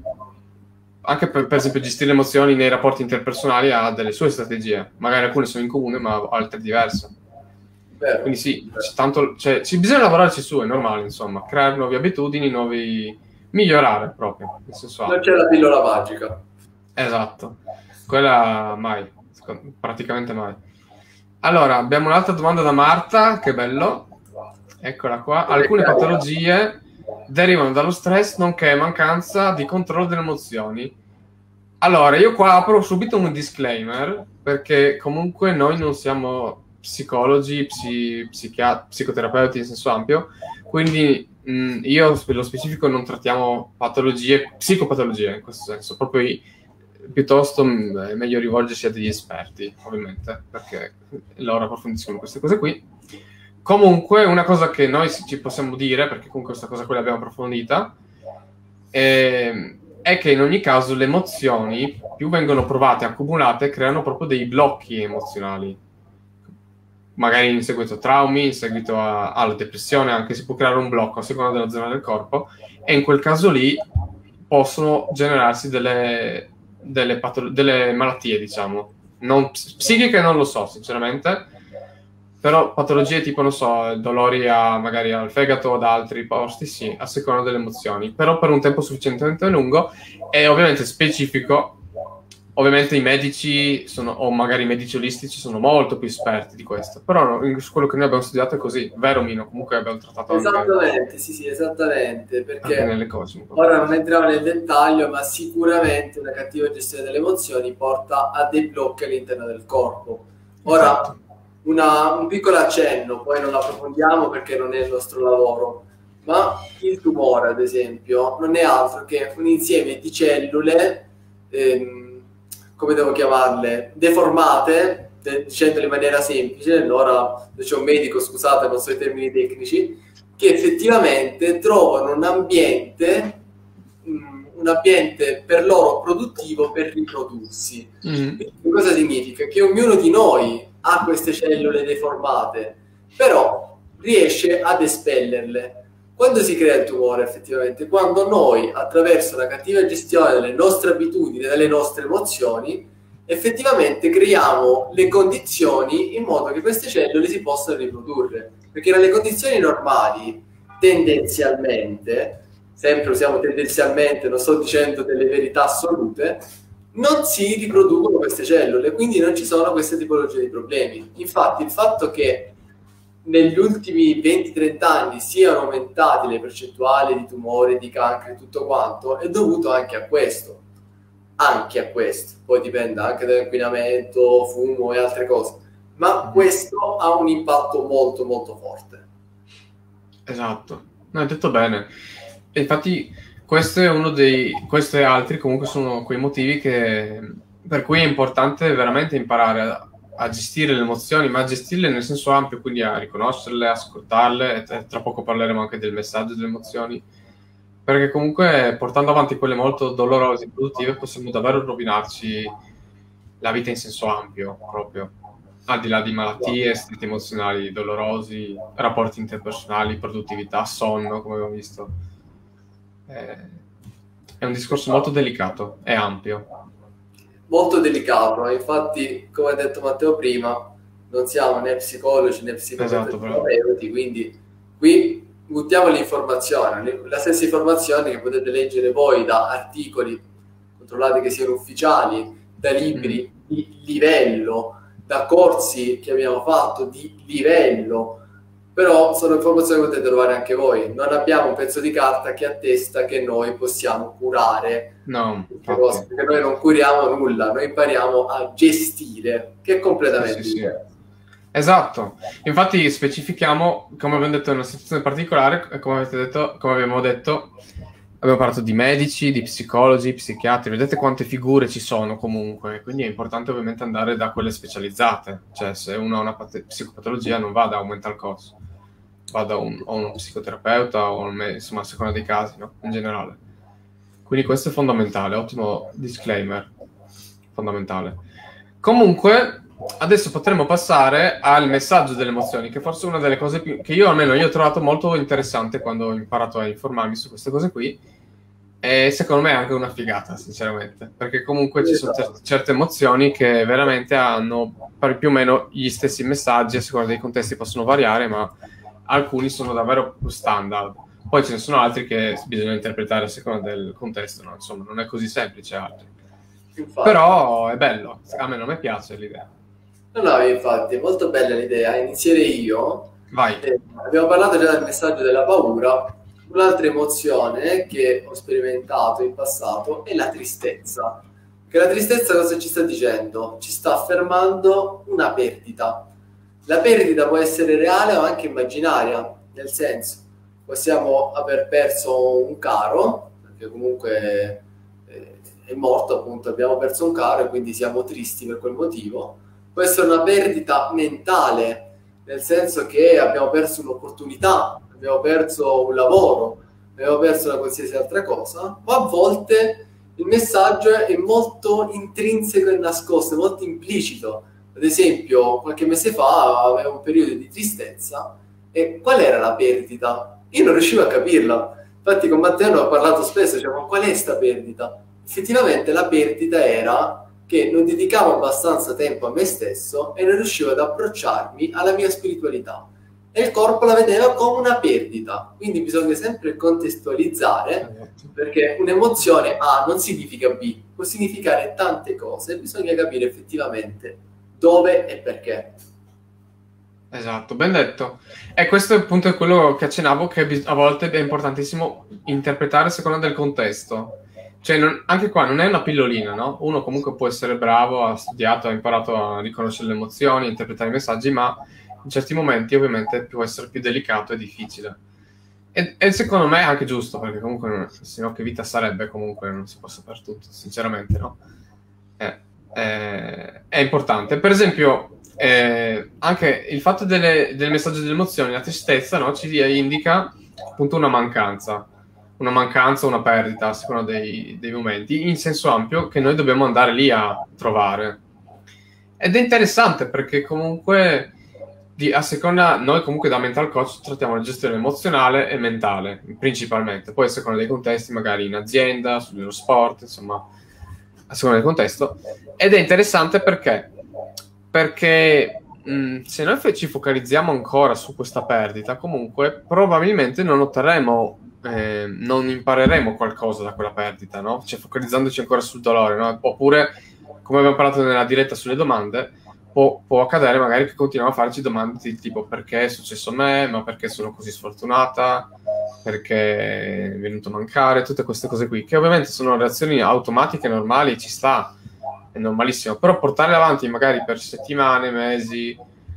S2: anche per, per esempio gestire le emozioni nei rapporti interpersonali ha delle sue strategie, magari alcune sono in comune ma altre diverse.
S1: Vero?
S2: Quindi sì, c'è tanto, cioè, ci, bisogna lavorarci su, è normale, insomma, creare nuove abitudini, nuovi... migliorare proprio, nel senso
S1: Non
S2: ampio.
S1: c'è la pillola magica.
S2: Esatto, quella mai, praticamente mai. Allora, abbiamo un'altra domanda da Marta, che bello, eccola qua. Alcune patologie derivano dallo stress nonché mancanza di controllo delle emozioni. Allora, io qua apro subito un disclaimer, perché comunque noi non siamo psicologi, psi, psichiat- psicoterapeuti in senso ampio, quindi mh, io nello specifico non trattiamo patologie, psicopatologie in questo senso, proprio i- piuttosto mh, è meglio rivolgersi a degli esperti, ovviamente, perché loro approfondiscono queste cose qui. Comunque, una cosa che noi ci possiamo dire, perché comunque questa cosa qui l'abbiamo approfondita, è, è che in ogni caso le emozioni, più vengono provate e accumulate, creano proprio dei blocchi emozionali. Magari in seguito a traumi, in seguito a- alla depressione, anche si può creare un blocco a seconda della zona del corpo, e in quel caso lì possono generarsi delle, delle, patolo- delle malattie, diciamo. Non, psichiche non lo so, sinceramente, però patologie tipo, non so, dolori a, magari al fegato o ad altri posti, sì, a seconda delle emozioni, però per un tempo sufficientemente lungo e ovviamente specifico. Ovviamente i medici sono, o magari i medici olistici sono molto più esperti di questo, però no, quello che noi abbiamo studiato è così, vero Mino? Comunque abbiamo trattato anche,
S1: Esattamente, sì, sì, esattamente,
S2: anche
S1: perché
S2: nelle cose un po'.
S1: ora non entriamo nel dettaglio, ma sicuramente una cattiva gestione delle emozioni porta a dei blocchi all'interno del corpo. Ora,
S2: Esatto.
S1: una, un piccolo accenno, poi non approfondiamo perché non è il nostro lavoro, ma il tumore, ad esempio, non è altro che un insieme di cellule, ehm, come devo chiamarle, deformate, de- dicendolo in maniera semplice, allora c'è un medico, scusate, non so i termini tecnici, che effettivamente trovano un ambiente, mh, un ambiente per loro produttivo per riprodursi.
S2: Mm.
S1: Quindi, cosa significa? Che ognuno di noi ha queste cellule deformate, però riesce ad espellerle. Quando si crea il tumore effettivamente? Quando noi, attraverso la cattiva gestione delle nostre abitudini, delle nostre emozioni, effettivamente creiamo le condizioni in modo che queste cellule si possano riprodurre. Perché nelle condizioni normali, tendenzialmente, sempre usiamo tendenzialmente, non sto dicendo delle verità assolute, non si riproducono queste cellule, quindi non ci sono queste tipologie di problemi. Infatti il fatto che negli ultimi venti trenta anni siano aumentate le percentuali di tumori, di cancri e tutto quanto, è dovuto anche a questo. Anche a questo. Poi dipende anche dall'inquinamento, fumo e altre cose. Ma questo ha un impatto molto molto forte.
S2: Esatto, no, hai detto bene. E infatti questo è uno dei, questo e altri comunque sono quei motivi che, per cui è importante veramente imparare a, a gestire le emozioni, ma a gestirle nel senso ampio, quindi a riconoscerle, ascoltarle, e, e tra poco parleremo anche del messaggio delle emozioni, perché comunque portando avanti quelle molto dolorose e produttive possiamo davvero rovinarci la vita in senso ampio, proprio al di là di malattie, stati emozionali dolorosi, rapporti interpersonali, produttività, sonno, come abbiamo visto. è, è un discorso molto delicato, è ampio.
S1: Molto delicato, infatti, come ha detto Matteo prima, non siamo né psicologi né psicoterapeuti, esatto, quindi qui buttiamo l'informazione, la stessa informazione che potete leggere voi da articoli controllati che siano ufficiali, da libri mm. di livello, da corsi che abbiamo fatto di livello, però sono informazioni che potete trovare anche voi. Non abbiamo un pezzo di carta che attesta che noi possiamo curare
S2: no,
S1: cose, perché noi non curiamo nulla, noi impariamo a gestire, che è completamente
S2: sì,
S1: diverso.
S2: Sì. Esatto, infatti specifichiamo, come abbiamo detto, in una situazione particolare, come avete detto, come abbiamo detto, abbiamo parlato di medici, di psicologi, psichiatri, vedete quante figure ci sono comunque, quindi è importante ovviamente andare da quelle specializzate, cioè se uno ha una pat- psicopatologia non va da un mental coach, va da un, o uno psicoterapeuta o un, insomma a seconda dei casi, no? In generale. Quindi questo è fondamentale, ottimo disclaimer, fondamentale. Comunque, adesso potremmo passare al messaggio delle emozioni, che forse è una delle cose più, che io almeno io ho trovato molto interessante quando ho imparato a informarmi su queste cose qui, e secondo me è anche una figata, sinceramente, perché comunque ci sono cer- certe emozioni che veramente hanno più o meno gli stessi messaggi, a seconda dei contesti possono variare, ma alcuni sono davvero standard. Poi ce ne sono altri che bisogna interpretare a seconda del contesto, no? Insomma, non è così semplice altri. Infatti. Però è bello, a me non mi piace l'idea.
S1: No, no, infatti, è molto bella l'idea. Inizierei io.
S2: Vai.
S1: Eh, abbiamo parlato già del messaggio della paura. Un'altra emozione che ho sperimentato in passato è la tristezza. Che la tristezza cosa ci sta dicendo? Ci sta affermando una perdita. La perdita può essere reale o anche immaginaria, nel senso, possiamo aver perso un caro, perché comunque eh, è morto, appunto, abbiamo perso un caro e quindi siamo tristi per quel motivo. Può essere una perdita mentale, nel senso che abbiamo perso un'opportunità, abbiamo perso un lavoro, abbiamo perso una qualsiasi altra cosa, o a volte il messaggio è molto intrinseco e nascosto, è molto implicito. Ad esempio, qualche mese fa avevo un periodo di tristezza e qual era la perdita? Io non riuscivo a capirla. Infatti con Matteo ne ho parlato spesso, cioè, ma qual è sta perdita? Effettivamente la perdita era che non dedicavo abbastanza tempo a me stesso e non riuscivo ad approcciarmi alla mia spiritualità. E il corpo la vedeva come una perdita. Quindi bisogna sempre contestualizzare, perché un'emozione A non significa B, può significare tante cose, bisogna capire effettivamente dove e perché.
S2: Esatto, ben detto. E questo appunto è quello che accennavo, che a volte è importantissimo interpretare a seconda del contesto. Cioè, non, anche qua non è una pillolina, no? Uno comunque può essere bravo, ha studiato, ha imparato a riconoscere le emozioni, a interpretare i messaggi, ma in certi momenti ovviamente può essere più delicato e difficile. E, e secondo me è anche giusto, perché comunque non, se no che vita sarebbe, comunque non si può sapere tutto, sinceramente, no? Eh, eh, è importante. Per esempio, eh, anche il fatto delle, del messaggio delle emozioni, la tristezza, no? Ci indica appunto una mancanza. una mancanza, una perdita, a seconda dei, dei momenti, in senso ampio, che noi dobbiamo andare lì a trovare. Ed è interessante perché comunque, di, a seconda, noi comunque da mental coach trattiamo la gestione emozionale e mentale, principalmente. Poi a seconda dei contesti, magari in azienda, sullo sport, insomma, a seconda del contesto. Ed è interessante perché? Perché mh, se noi ci focalizziamo ancora su questa perdita, comunque probabilmente non otterremo Eh, non impareremo qualcosa da quella perdita, no? Cioè focalizzandoci ancora sul dolore, no? Oppure, come abbiamo parlato nella diretta sulle domande, può, può accadere magari che continuiamo a farci domande di tipo perché è successo a me, ma perché sono così sfortunata, perché è venuto a mancare, tutte queste cose qui, che ovviamente sono reazioni automatiche, normali, ci sta, è normalissimo, però portarle avanti magari per settimane, mesi,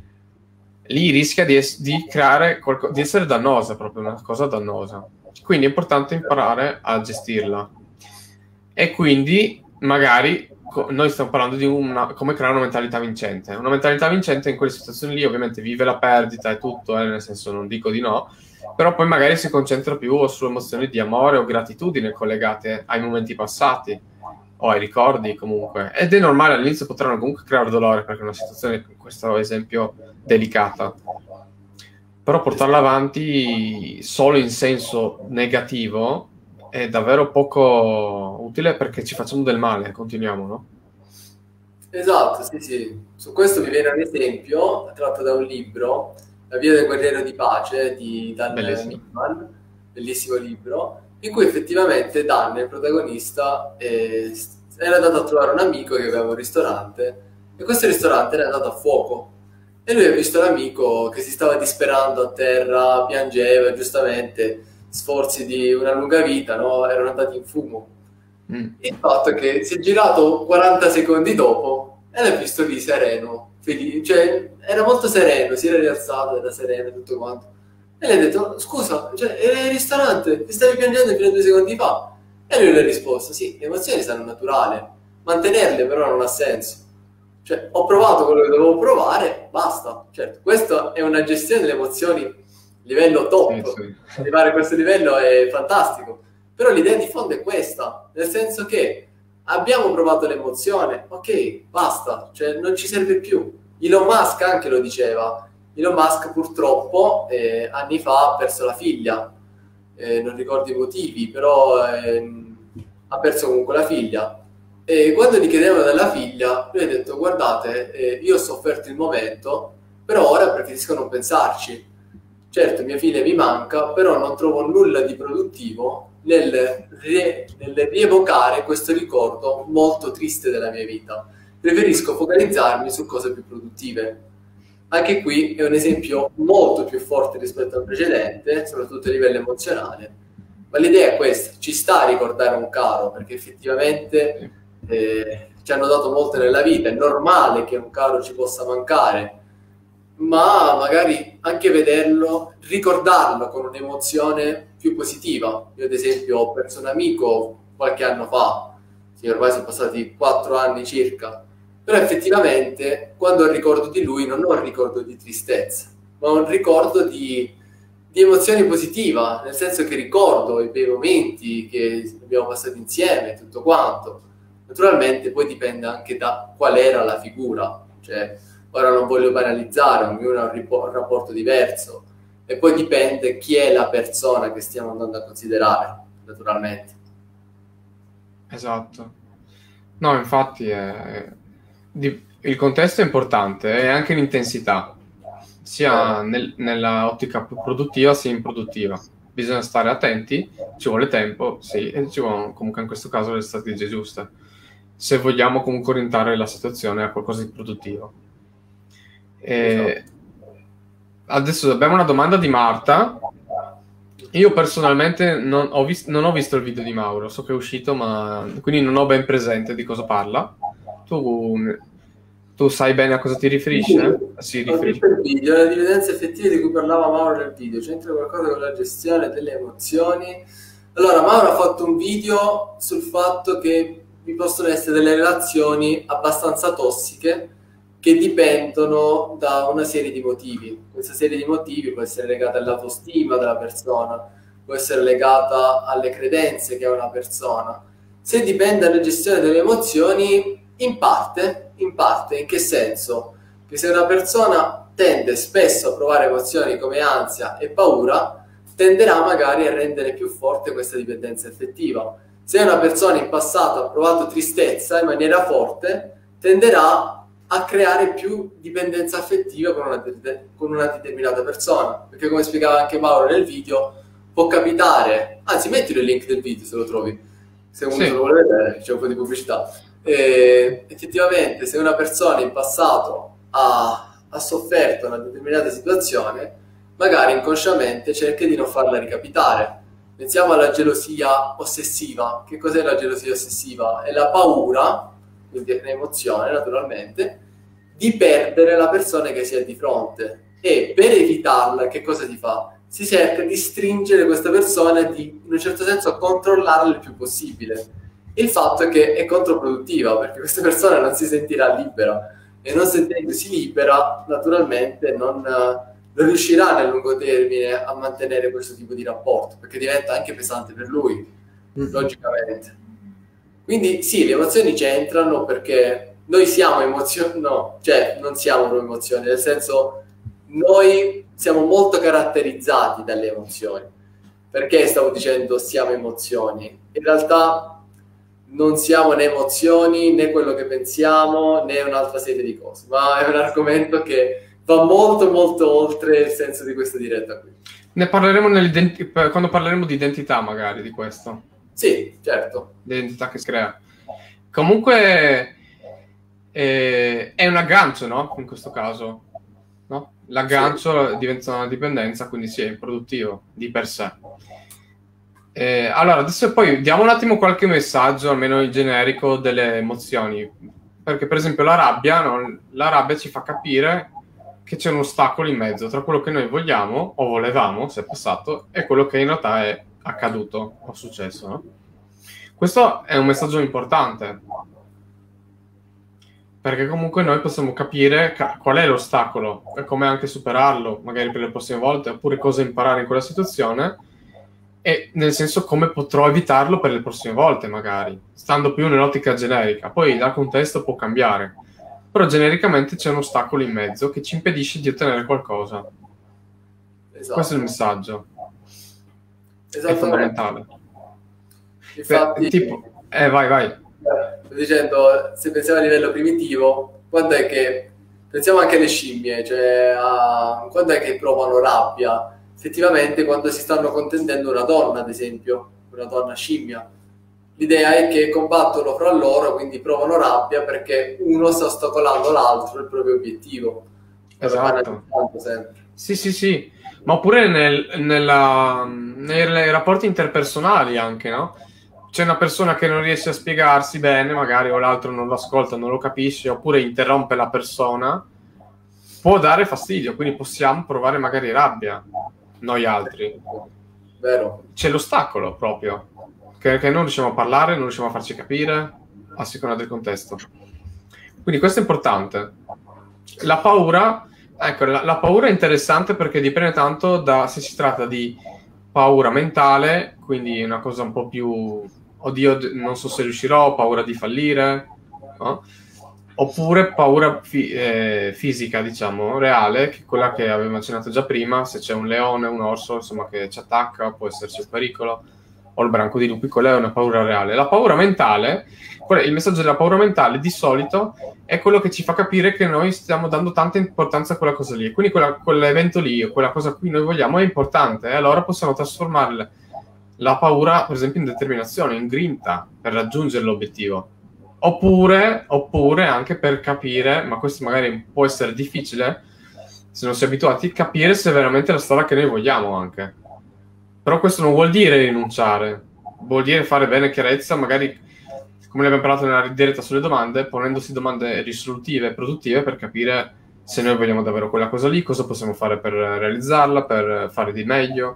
S2: lì rischia di, es- di creare qualco- di essere dannosa, proprio una cosa dannosa. Quindi è importante imparare a gestirla. E quindi magari co- noi stiamo parlando di una, come creare una mentalità vincente. Una mentalità vincente in quelle situazioni lì ovviamente vive la perdita e tutto, eh, nel senso non dico di no, però poi magari si concentra più su emozioni di amore o gratitudine collegate ai momenti passati o ai ricordi comunque. Ed è normale, all'inizio potranno comunque creare dolore perché è una situazione, questo esempio, delicata. Però portarla avanti solo in senso negativo è davvero poco utile perché ci facciamo del male, continuiamo, no?
S1: Esatto, sì, sì. Su questo mi viene un esempio tratto da un libro, La via del guerriero di pace di Dan
S2: Bellissimo.
S1: Millman, bellissimo libro, in cui effettivamente Dan, il protagonista, eh, era andato a trovare un amico che aveva un ristorante e questo ristorante era andato a fuoco. E lui ha visto l'amico che si stava disperando a terra, piangeva, giustamente, sforzi di una lunga vita, no? Erano andati in fumo.
S2: Mm.
S1: Il fatto è che si è girato quaranta secondi dopo e l'ha visto lì sereno, felice, cioè era molto sereno, si era rialzato, era sereno e tutto quanto. E le ha detto, scusa, cioè, eri al ristorante, ti stavi piangendo fino a due secondi fa. E lui le ha risposto, sì, le emozioni sono naturali, mantenerle però non ha senso. Cioè, ho provato quello che dovevo provare, basta. Certo, questa è una gestione delle emozioni livello top.
S2: Sì, sì.
S1: Arrivare a questo livello è fantastico. Però l'idea di fondo è questa, nel senso che abbiamo provato l'emozione, ok, basta, cioè non ci serve più. Elon Musk anche lo diceva. Elon Musk purtroppo eh, anni fa ha perso la figlia, eh, non ricordo i motivi, però ehm, ha perso comunque la figlia. E quando gli chiedevano della figlia, lui ha detto, guardate, eh, io ho sofferto il momento, però ora preferisco non pensarci. Certo, mia figlia mi manca, però non trovo nulla di produttivo nel, rie- nel rievocare questo ricordo molto triste della mia vita. Preferisco focalizzarmi su cose più produttive. Anche qui è un esempio molto più forte rispetto al precedente, soprattutto a livello emozionale. Ma l'idea è questa, ci sta a ricordare un caro, perché effettivamente eh, ci hanno dato molto nella vita, è normale che un caro ci possa mancare, ma magari anche vederlo, ricordarlo con un'emozione più positiva. Io ad esempio ho perso un amico qualche anno fa, sì, ormai sono passati quattro anni circa, però effettivamente quando ho il ricordo di lui non ho il ricordo di tristezza, ma ho un ricordo di, di emozione positiva, nel senso che ricordo i bei momenti che abbiamo passato insieme, tutto quanto. Naturalmente poi dipende anche da qual era la figura, cioè ora non voglio banalizzare, ognuno ha un, ripo- un rapporto diverso e poi dipende chi è la persona che stiamo andando a considerare, naturalmente.
S2: Esatto. No, infatti è... di- il contesto è importante e anche l'intensità, sia
S1: Eh,
S2: nel- nella ottica più produttiva sia improduttiva. Bisogna stare attenti, ci vuole tempo, sì, e ci vogliono comunque in questo caso le strategie giuste, se vogliamo comunque orientare la situazione a qualcosa di produttivo.
S1: esatto.
S2: E adesso abbiamo una domanda di Marta. Io personalmente non ho, vis- non ho visto il video di Mauro, so che è uscito, ma quindi non ho ben presente di cosa parla. Tu, tu sai bene a cosa ti riferisci? Eh? Si
S1: Ho
S2: riferisce.
S1: visto il video, le dipendenze affettive di cui parlava Mauro nel video, c'entra qualcosa con la gestione delle emozioni. Allora, Mauro ha fatto un video sul fatto che vi possono essere delle relazioni abbastanza tossiche che dipendono da una serie di motivi. Questa serie di motivi può essere legata all'autostima della persona, può essere legata alle credenze che ha una persona. Se dipende dalla gestione delle emozioni, in parte, in parte, in che senso? Che se una persona tende spesso a provare emozioni come ansia e paura, tenderà magari a rendere più forte questa dipendenza affettiva. Se una persona in passato ha provato tristezza in maniera forte, tenderà a creare più dipendenza affettiva con una, con una determinata persona. Perché come spiegava anche Mauro nel video, può capitare, anzi mettilo il link del video se lo trovi, se uno
S2: Sì.
S1: se lo vuole vedere, c'è un po' di pubblicità. E, effettivamente se una persona in passato ha, ha sofferto una determinata situazione, magari inconsciamente cerca di non farla ricapitare. Pensiamo alla gelosia ossessiva. Che cos'è la gelosia ossessiva? È la paura, quindi è un'emozione naturalmente, di perdere la persona che si è di fronte, e per evitarla che cosa si fa? Si cerca di stringere questa persona e di, in un certo senso, controllarla il più possibile. Il fatto è che è controproduttiva, perché questa persona non si sentirà libera, e non sentendosi libera, naturalmente non, non riuscirà nel lungo termine a mantenere questo tipo di rapporto, perché diventa anche pesante per lui, mm. logicamente. Quindi sì, le emozioni c'entrano, perché noi siamo emozioni, no, cioè non siamo proprio emozioni, nel senso noi siamo molto caratterizzati dalle emozioni. perché stavo dicendo siamo emozioni? In realtà non siamo né emozioni, né quello che pensiamo, né un'altra serie di cose, ma è un argomento che va molto molto oltre il senso di questa diretta qui.
S2: Ne parleremo quando parleremo di identità, magari, di questo.
S1: Sì, certo.
S2: L'identità che si crea. Comunque eh, è un aggancio, no? In questo caso, no? L'aggancio sì. Diventa una dipendenza, quindi sì, è improduttivo di per sé. Eh, allora, adesso poi diamo un attimo qualche messaggio, almeno in generico, delle emozioni. Perché, per esempio, la rabbia, no? La rabbia ci fa capire che c'è un ostacolo in mezzo tra quello che noi vogliamo o volevamo, se è passato, e quello che in realtà è accaduto o successo, no? Questo è un messaggio importante, perché comunque noi possiamo capire qual è l'ostacolo e come anche superarlo, magari per le prossime volte, oppure cosa imparare in quella situazione, e nel senso come potrò evitarlo per le prossime volte, magari, stando più nell'ottica generica. Poi dal contesto può cambiare, però genericamente c'è un ostacolo in mezzo che ci impedisce di ottenere qualcosa. Esatto. Questo è il messaggio. È fondamentale.
S1: Infatti,
S2: Beh, tipo, eh, vai, vai.
S1: Sto dicendo, se pensiamo a livello primitivo, quando è che pensiamo anche alle scimmie, cioè a, quando è che provano rabbia? Effettivamente quando si stanno contendendo una donna, ad esempio, una donna scimmia. L'idea è che combattono fra loro, quindi provano rabbia perché uno sta ostacolando l'altro il proprio obiettivo.
S2: Esatto. Sì, sì, sì. Ma pure nel, nella, nei rapporti interpersonali anche, no? C'è una persona che non riesce a spiegarsi bene, magari, o l'altro non lo ascolta, non lo capisce, oppure interrompe la persona, può dare fastidio, quindi possiamo provare magari rabbia, noi altri.
S1: Vero.
S2: C'è l'ostacolo proprio, che, che non riusciamo a parlare, non riusciamo a farci capire, a seconda del contesto. Quindi questo è importante. La paura, ecco, la, la paura è interessante perché dipende tanto da se si tratta di paura mentale, quindi una cosa un po' più oddio, non so se riuscirò, paura di fallire, no? Oppure paura fi- eh, fisica, diciamo, reale, che è quella che avevo accennato già prima, se c'è un leone, un orso, insomma, che ci attacca, può esserci un pericolo, o il branco di lupi, quella è una paura reale. La paura mentale, il messaggio della paura mentale di solito è quello che ci fa capire che noi stiamo dando tanta importanza a quella cosa lì, e quindi quella, quell'evento lì, o quella cosa a cui noi vogliamo è importante, e allora possiamo trasformarla la paura, per esempio, in determinazione, in grinta per raggiungere l'obiettivo. Oppure, oppure anche per capire, ma questo magari può essere difficile se non si è abituati, capire se è veramente la strada che noi vogliamo anche. Però questo non vuol dire rinunciare, vuol dire fare bene chiarezza, magari come ne abbiamo parlato nella diretta sulle domande, ponendosi domande risolutive e produttive per capire se noi vogliamo davvero quella cosa lì, cosa possiamo fare per realizzarla, per fare di meglio.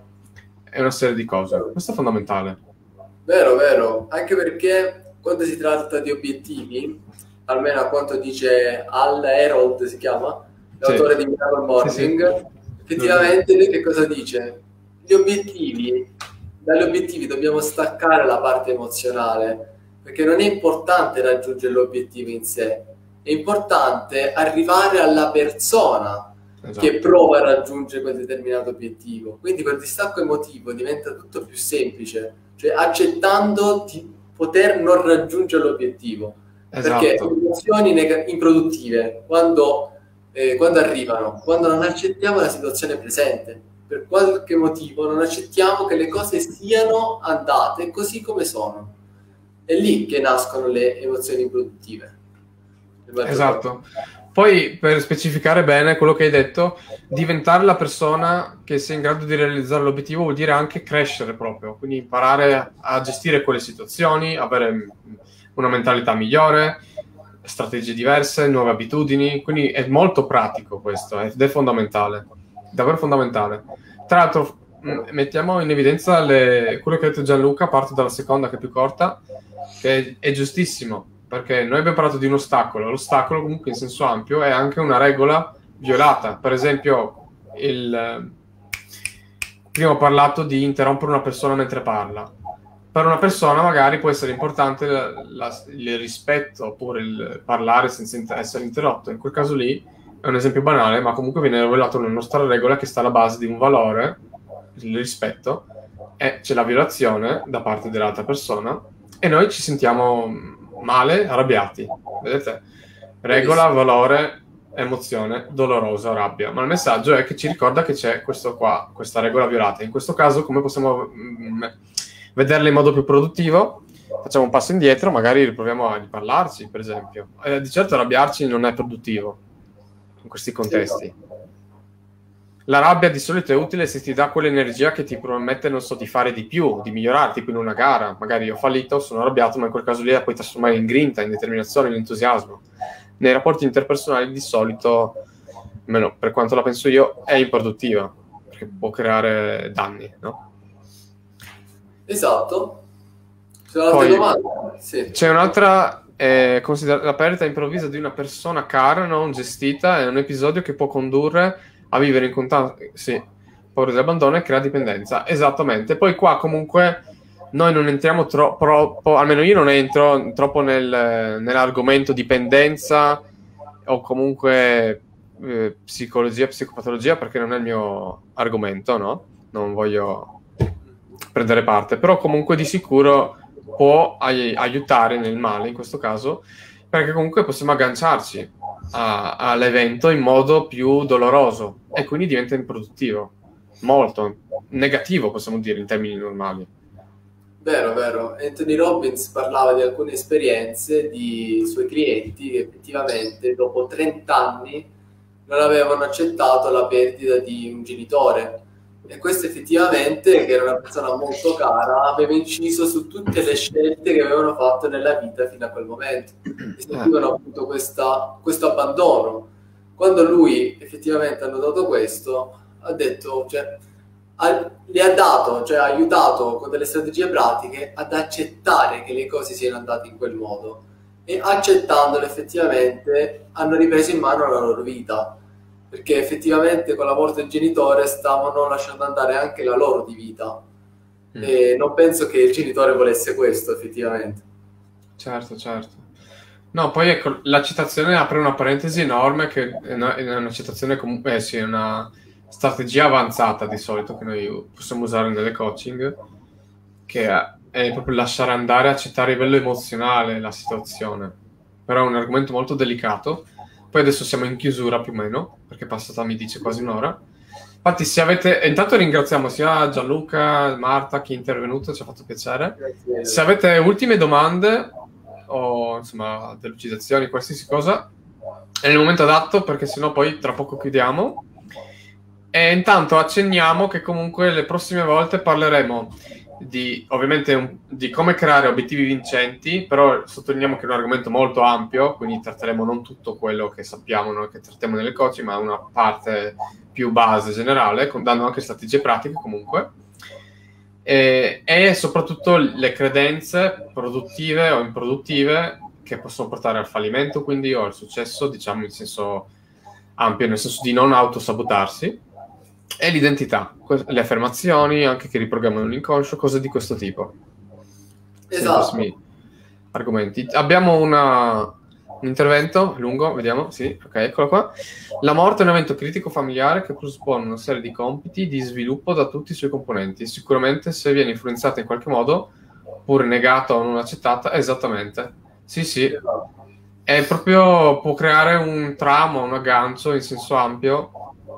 S2: È una serie di cose. Questo è fondamentale.
S1: Vero, vero. Anche perché quando si tratta di obiettivi, almeno a quanto dice Al Herold, si chiama, l'autore sì. di Miracle Morning, sì, sì. effettivamente lui che cosa dice? Gli obiettivi, dagli obiettivi dobbiamo staccare la parte emozionale, perché non è importante raggiungere l'obiettivo in sé, è importante arrivare alla persona Esatto. che prova a raggiungere quel determinato obiettivo. Quindi quel distacco emotivo diventa tutto più semplice, cioè accettando di poter non raggiungere l'obiettivo. Esatto. Perché le emozioni neg- improduttive, quando, eh, quando arrivano, quando non accettiamo la situazione presente, per qualche motivo non accettiamo che le cose siano andate così come sono. È lì che nascono le emozioni improduttive.
S2: Esatto. Poi, per specificare bene quello che hai detto, diventare la persona che sia in grado di realizzare l'obiettivo vuol dire anche crescere proprio, quindi imparare a gestire quelle situazioni, avere una mentalità migliore, strategie diverse, nuove abitudini, quindi è molto pratico questo, ed è fondamentale, davvero fondamentale. Tra l'altro, mettiamo in evidenza le, quello che ha detto Gianluca, parto dalla seconda che è più corta, che è, è giustissimo. Perché noi abbiamo parlato di un ostacolo, l'ostacolo comunque in senso ampio è anche una regola violata. Per esempio, il... prima ho parlato di interrompere una persona mentre parla. Per una persona magari può essere importante la, la, il rispetto oppure il parlare senza inter- essere interrotto. In quel caso lì è un esempio banale, ma comunque viene rivelato una nostra regola che sta alla base di un valore, il rispetto, e c'è la violazione da parte dell'altra persona e noi ci sentiamo male, arrabbiati. Vedete? Regola, valore, emozione, dolorosa, rabbia. Ma il messaggio è che ci ricorda che c'è questo qua, questa regola violata. In questo caso, come possiamo mh, vederla in modo più produttivo? Facciamo un passo indietro, magari riproviamo a riparlarci, per esempio. Eh, di certo arrabbiarci non è produttivo in questi contesti. La rabbia di solito è utile se ti dà quell'energia che ti permette, non so, di fare di più, di migliorarti, tipo in una gara. Magari ho fallito, sono arrabbiato, ma in quel caso lì la puoi trasformare in grinta, in determinazione, in entusiasmo. Nei rapporti interpersonali di solito, almeno per quanto la penso io, è improduttiva, perché può creare danni, no?
S1: Esatto. C'è un'altra domanda? Sì.
S2: C'è un'altra... Eh, consider- la perdita improvvisa di una persona cara, non gestita, è un episodio che può condurre a vivere in contatto, sì, paura dell'abbandono e crea dipendenza. Esattamente. Poi qua comunque noi non entriamo troppo, almeno io non entro troppo nel, nell'argomento dipendenza o comunque eh, psicologia, psicopatologia, perché non è il mio argomento, no? Non voglio prendere parte, però comunque di sicuro può ai- aiutare nel male in questo caso, perché comunque possiamo agganciarci a- all'evento in modo più doloroso e quindi diventa improduttivo, molto negativo, possiamo dire in termini normali.
S1: Vero, vero. Anthony Robbins parlava di alcune esperienze di suoi clienti che effettivamente dopo trenta anni non avevano accettato la perdita di un genitore. E questo effettivamente, che era una persona molto cara, aveva inciso su tutte le scelte che avevano fatto nella vita fino a quel momento. E sentivano appunto questa, questo abbandono. Quando lui effettivamente ha notato questo, ha detto, cioè, ha, le ha dato, cioè ha aiutato con delle strategie pratiche ad accettare che le cose siano andate in quel modo. E accettandole effettivamente hanno ripreso in mano la loro vita. Perché effettivamente con la morte del genitore stavano lasciando andare anche la loro di vita. Mm. E non penso che il genitore volesse questo, effettivamente.
S2: Certo, certo. No, poi ecco, la citazione apre una parentesi enorme, che è una, è una citazione comunque, eh sì, è una strategia avanzata di solito che noi possiamo usare nelle coaching, che è, è proprio lasciare andare, accettare a livello emozionale la situazione. Però è un argomento molto delicato. Poi adesso siamo in chiusura più o meno, perché è passata, mi dice, quasi un'ora. Infatti, se avete... Intanto ringraziamo sia Gianluca, Marta, chi è intervenuto, ci ha fatto piacere. Grazie. Se avete ultime domande o, insomma, delucidazioni, qualsiasi cosa, è il momento adatto, perché sennò poi tra poco chiudiamo. E intanto accenniamo che comunque le prossime volte parleremo di, ovviamente, un, di come creare obiettivi vincenti, però sottolineiamo che è un argomento molto ampio, quindi tratteremo non tutto quello che sappiamo noi che trattiamo nelle coaching, ma una parte più base generale, dando anche strategie pratiche comunque, e, e soprattutto le credenze produttive o improduttive che possono portare al fallimento, quindi, o al successo, diciamo in senso ampio, nel senso di non autosabotarsi. E l'identità, le affermazioni anche che riprogrammano l'inconscio, cose di questo tipo.
S1: Esatto.
S2: Argomenti. Abbiamo una, un intervento lungo, vediamo, sì, ok, eccolo qua. La morte è un evento critico familiare che presuppone una serie di compiti di sviluppo da tutti i suoi componenti. Sicuramente se viene influenzata in qualche modo, oppure negata o non accettata, esattamente. Sì, sì. È proprio, può creare un trauma, un aggancio in senso ampio,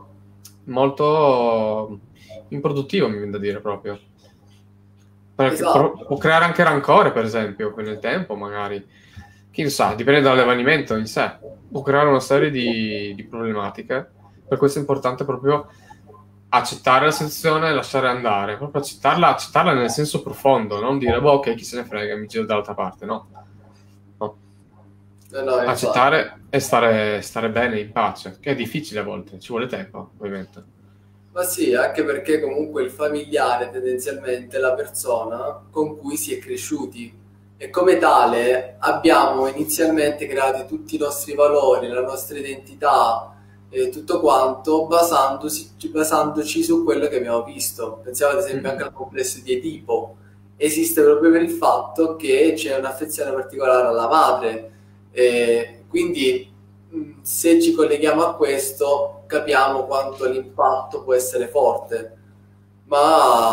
S2: molto improduttivo, mi viene da dire proprio. Perché esatto. Può creare anche rancore, per esempio, nel tempo, magari. Chi lo sa, dipende dall'avvenimento in sé. Può creare una serie di, di problematiche. Per questo è importante proprio accettare la sensazione e lasciare andare. Proprio accettarla, accettarla nel senso profondo, non dire, boh, ok, chi se ne frega, mi giro dall'altra parte, no. no.
S1: No, no,
S2: accettare e stare, stare bene in pace, che è difficile a volte, ci vuole tempo, ovviamente.
S1: Ma sì, anche perché comunque il familiare tendenzialmente è la persona con cui si è cresciuti e come tale abbiamo inizialmente creato tutti i nostri valori, la nostra identità e tutto quanto basandosi, basandoci su quello che abbiamo visto. Pensiamo ad esempio anche al complesso di Edipo, esiste proprio per il fatto che c'è un'affezione particolare alla madre. Eh, quindi se ci colleghiamo a questo capiamo quanto l'impatto può essere forte, ma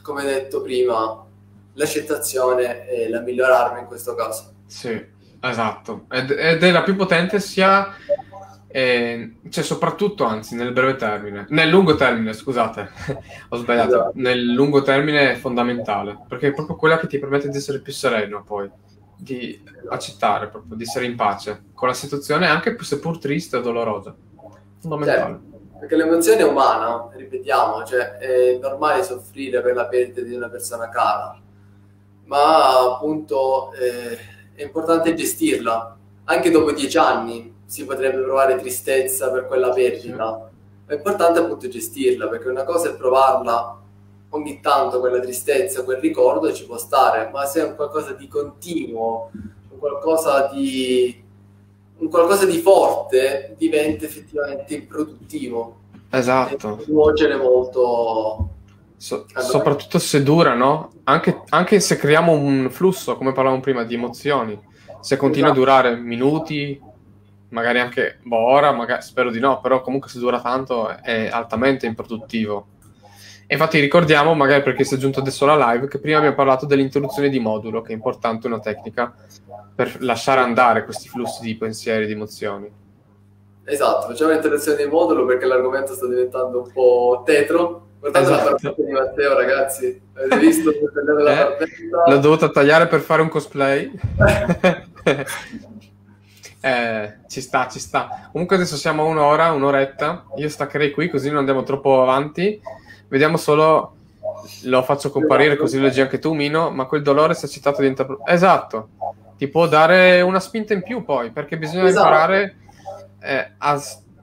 S1: come detto prima, l'accettazione è la miglior arma in questo caso.
S2: Sì, esatto. Ed, ed è la più potente sia, eh, cioè soprattutto, anzi, nel breve termine. Nel lungo termine, scusate, ho sbagliato.
S1: Esatto.
S2: Nel lungo termine è fondamentale, perché è proprio quella che ti permette di essere più sereno poi, di accettare, proprio, di essere in pace con la situazione, anche seppur triste o dolorosa. Fondamentale.
S1: Certo, perché l'emozione è umana, ripetiamo, cioè è normale soffrire per la perdita di una persona cara, ma appunto eh, è importante gestirla. Anche dopo dieci anni si potrebbe provare tristezza per quella perdita. È importante appunto gestirla, perché una cosa è provarla ogni tanto, quella tristezza, quel ricordo ci può stare, ma se è un qualcosa di continuo, un qualcosa di, un qualcosa di forte, diventa effettivamente improduttivo.
S2: Esatto.
S1: E nuocere molto.
S2: So, soprattutto se dura, no? Anche, anche se creiamo un flusso, come parlavamo prima, di emozioni, se continua
S1: Esatto.
S2: a durare minuti, magari anche boh, ora, magari, spero di no, però comunque se dura tanto è altamente improduttivo. E infatti ricordiamo, magari perché si è giunto adesso alla live, che prima abbiamo parlato dell'introduzione di modulo, che è importante, una tecnica per lasciare andare questi flussi di pensieri, di emozioni.
S1: Esatto, facciamo l'introduzione di modulo perché l'argomento sta diventando un po' tetro. Guardate
S2: Esatto.
S1: la barbetta di Matteo, ragazzi. Avete visto? La
S2: eh,
S1: barbetta?
S2: L'ho dovuta tagliare per fare un cosplay. eh, ci sta, ci sta. Comunque adesso siamo a un'ora, un'oretta. Io staccherei qui così non andiamo troppo avanti. Vediamo solo, lo faccio comparire così lo leggi anche tu, Mino, ma quel dolore esercitato di interpre- Esatto, ti può dare una spinta in più poi, perché bisogna
S1: Esatto.
S2: imparare eh, a...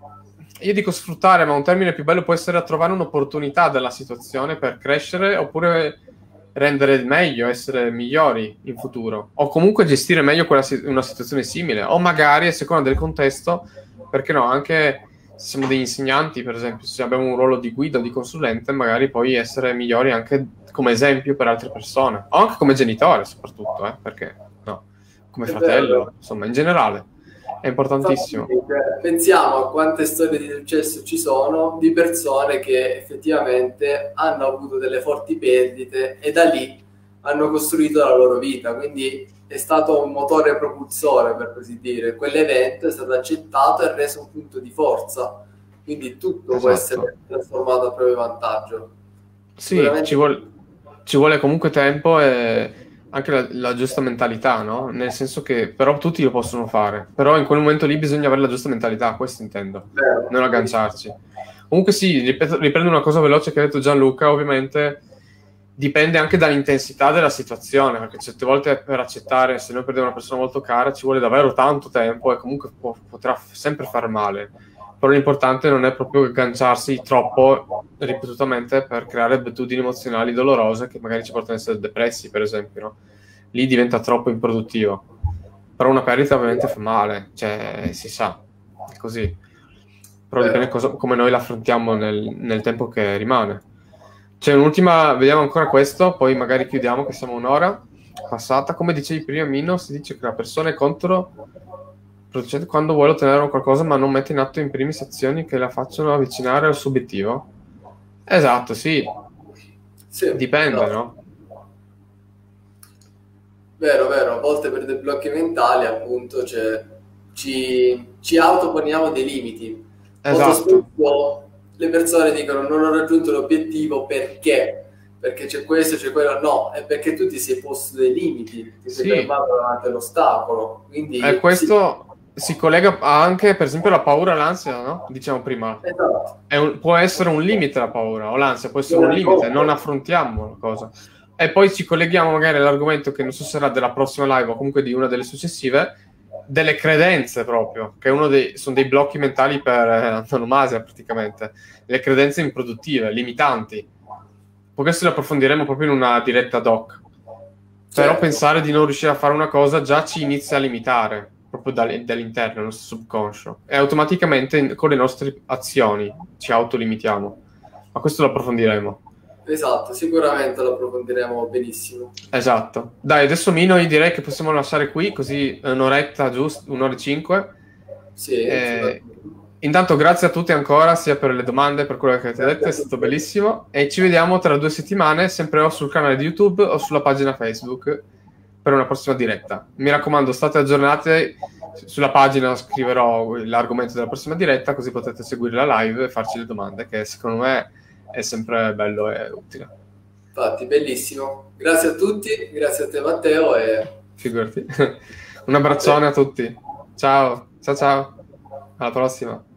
S2: Io dico sfruttare, ma un termine più bello può essere a trovare un'opportunità della situazione per crescere oppure rendere il meglio, essere migliori in futuro, o comunque gestire meglio quella, una situazione simile, o magari a seconda del contesto, perché no, anche se siamo degli insegnanti, per esempio, se abbiamo un ruolo di guida o di consulente, magari poi essere migliori anche come esempio per altre persone, o anche come genitore soprattutto, eh, perché no, come
S1: È
S2: fratello,
S1: vero.
S2: insomma, in generale. È importantissimo.
S1: Pensiamo a quante storie di successo ci sono di persone che effettivamente hanno avuto delle forti perdite e da lì hanno costruito la loro vita, quindi è stato un motore propulsore, per così dire. Quell'evento è stato accettato e reso un punto di forza, quindi tutto
S2: Esatto.
S1: può essere trasformato a proprio vantaggio.
S2: Sì, ci vuole, ci vuole comunque tempo e anche la, la giusta mentalità, no? Nel senso che però tutti lo possono fare, però in quel momento lì bisogna avere la giusta mentalità, questo intendo,
S1: Vero.
S2: non agganciarci. Comunque sì, ripeto, riprendo una cosa veloce che ha detto Gianluca, ovviamente dipende anche dall'intensità della situazione, perché certe volte per accettare, se noi perdiamo una persona molto cara, ci vuole davvero tanto tempo e comunque può, potrà sempre far male. Però l'importante non è proprio agganciarsi troppo ripetutamente per creare abitudini emozionali dolorose che magari ci portano a essere depressi, per esempio, no? Lì diventa troppo improduttivo. Però una perdita ovviamente fa male, cioè si sa, è così. Però dipende cosa, come noi la affrontiamo nel, nel tempo che rimane. C'è un'ultima, vediamo ancora questo, poi magari chiudiamo che siamo un'ora passata. Come dicevi prima, Mino, si dice che la persona è contro producente quando vuole ottenere qualcosa ma non mette in atto in primis azioni che la facciano avvicinare al suo obiettivo. Esatto, sì.
S1: Sì,
S2: Dipende,
S1: no.
S2: no?
S1: Vero, vero, a volte per dei blocchi mentali appunto cioè, ci, ci autoponiamo dei limiti. Molto
S2: Esatto.
S1: spesso le persone dicono non ho raggiunto l'obiettivo perché? Perché c'è questo, c'è quello, no, è perché tu ti sei posto dei limiti, ti sei
S2: Sì.
S1: fermato davanti all'ostacolo. Quindi
S2: E questo si collega anche, per esempio, alla paura e all'ansia, no? Diciamo prima.
S1: sì, esatto.
S2: È un, può essere un limite la paura, o l'ansia può essere un limite, non affrontiamo la cosa. E poi ci colleghiamo magari all'argomento che non so se sarà della prossima live o comunque di una delle successive, delle credenze proprio, che uno dei, sono dei blocchi mentali per eh, antonomasia praticamente, le credenze improduttive, limitanti. Poi questo lo approfondiremo proprio in una diretta doc. Però
S1: Certo.
S2: pensare di non riuscire a fare una cosa già ci inizia a limitare, proprio dall'interno, dal nostro subconscio. E automaticamente con le nostre azioni ci autolimitiamo. Ma questo lo approfondiremo.
S1: Esatto, sicuramente lo approfondiremo benissimo.
S2: Esatto. Dai, adesso Mino, io direi che possiamo lasciare qui, così un'oretta giusto, un'ora e cinque.
S1: Sì,
S2: Eh, Intanto grazie a tutti ancora, sia per le domande, per quello che avete detto, è stato bellissimo. E ci vediamo tra due settimane, sempre o sul canale di YouTube o sulla pagina Facebook, per una prossima diretta. Mi raccomando, state aggiornati. Sulla pagina scriverò l'argomento della prossima diretta, così potete seguire la live e farci le domande, che secondo me è sempre bello e utile.
S1: Infatti, bellissimo. Grazie a tutti, grazie a te Matteo. E...
S2: Figurati. Un abbraccione a tutti. Ciao, ciao ciao. Alla prossima.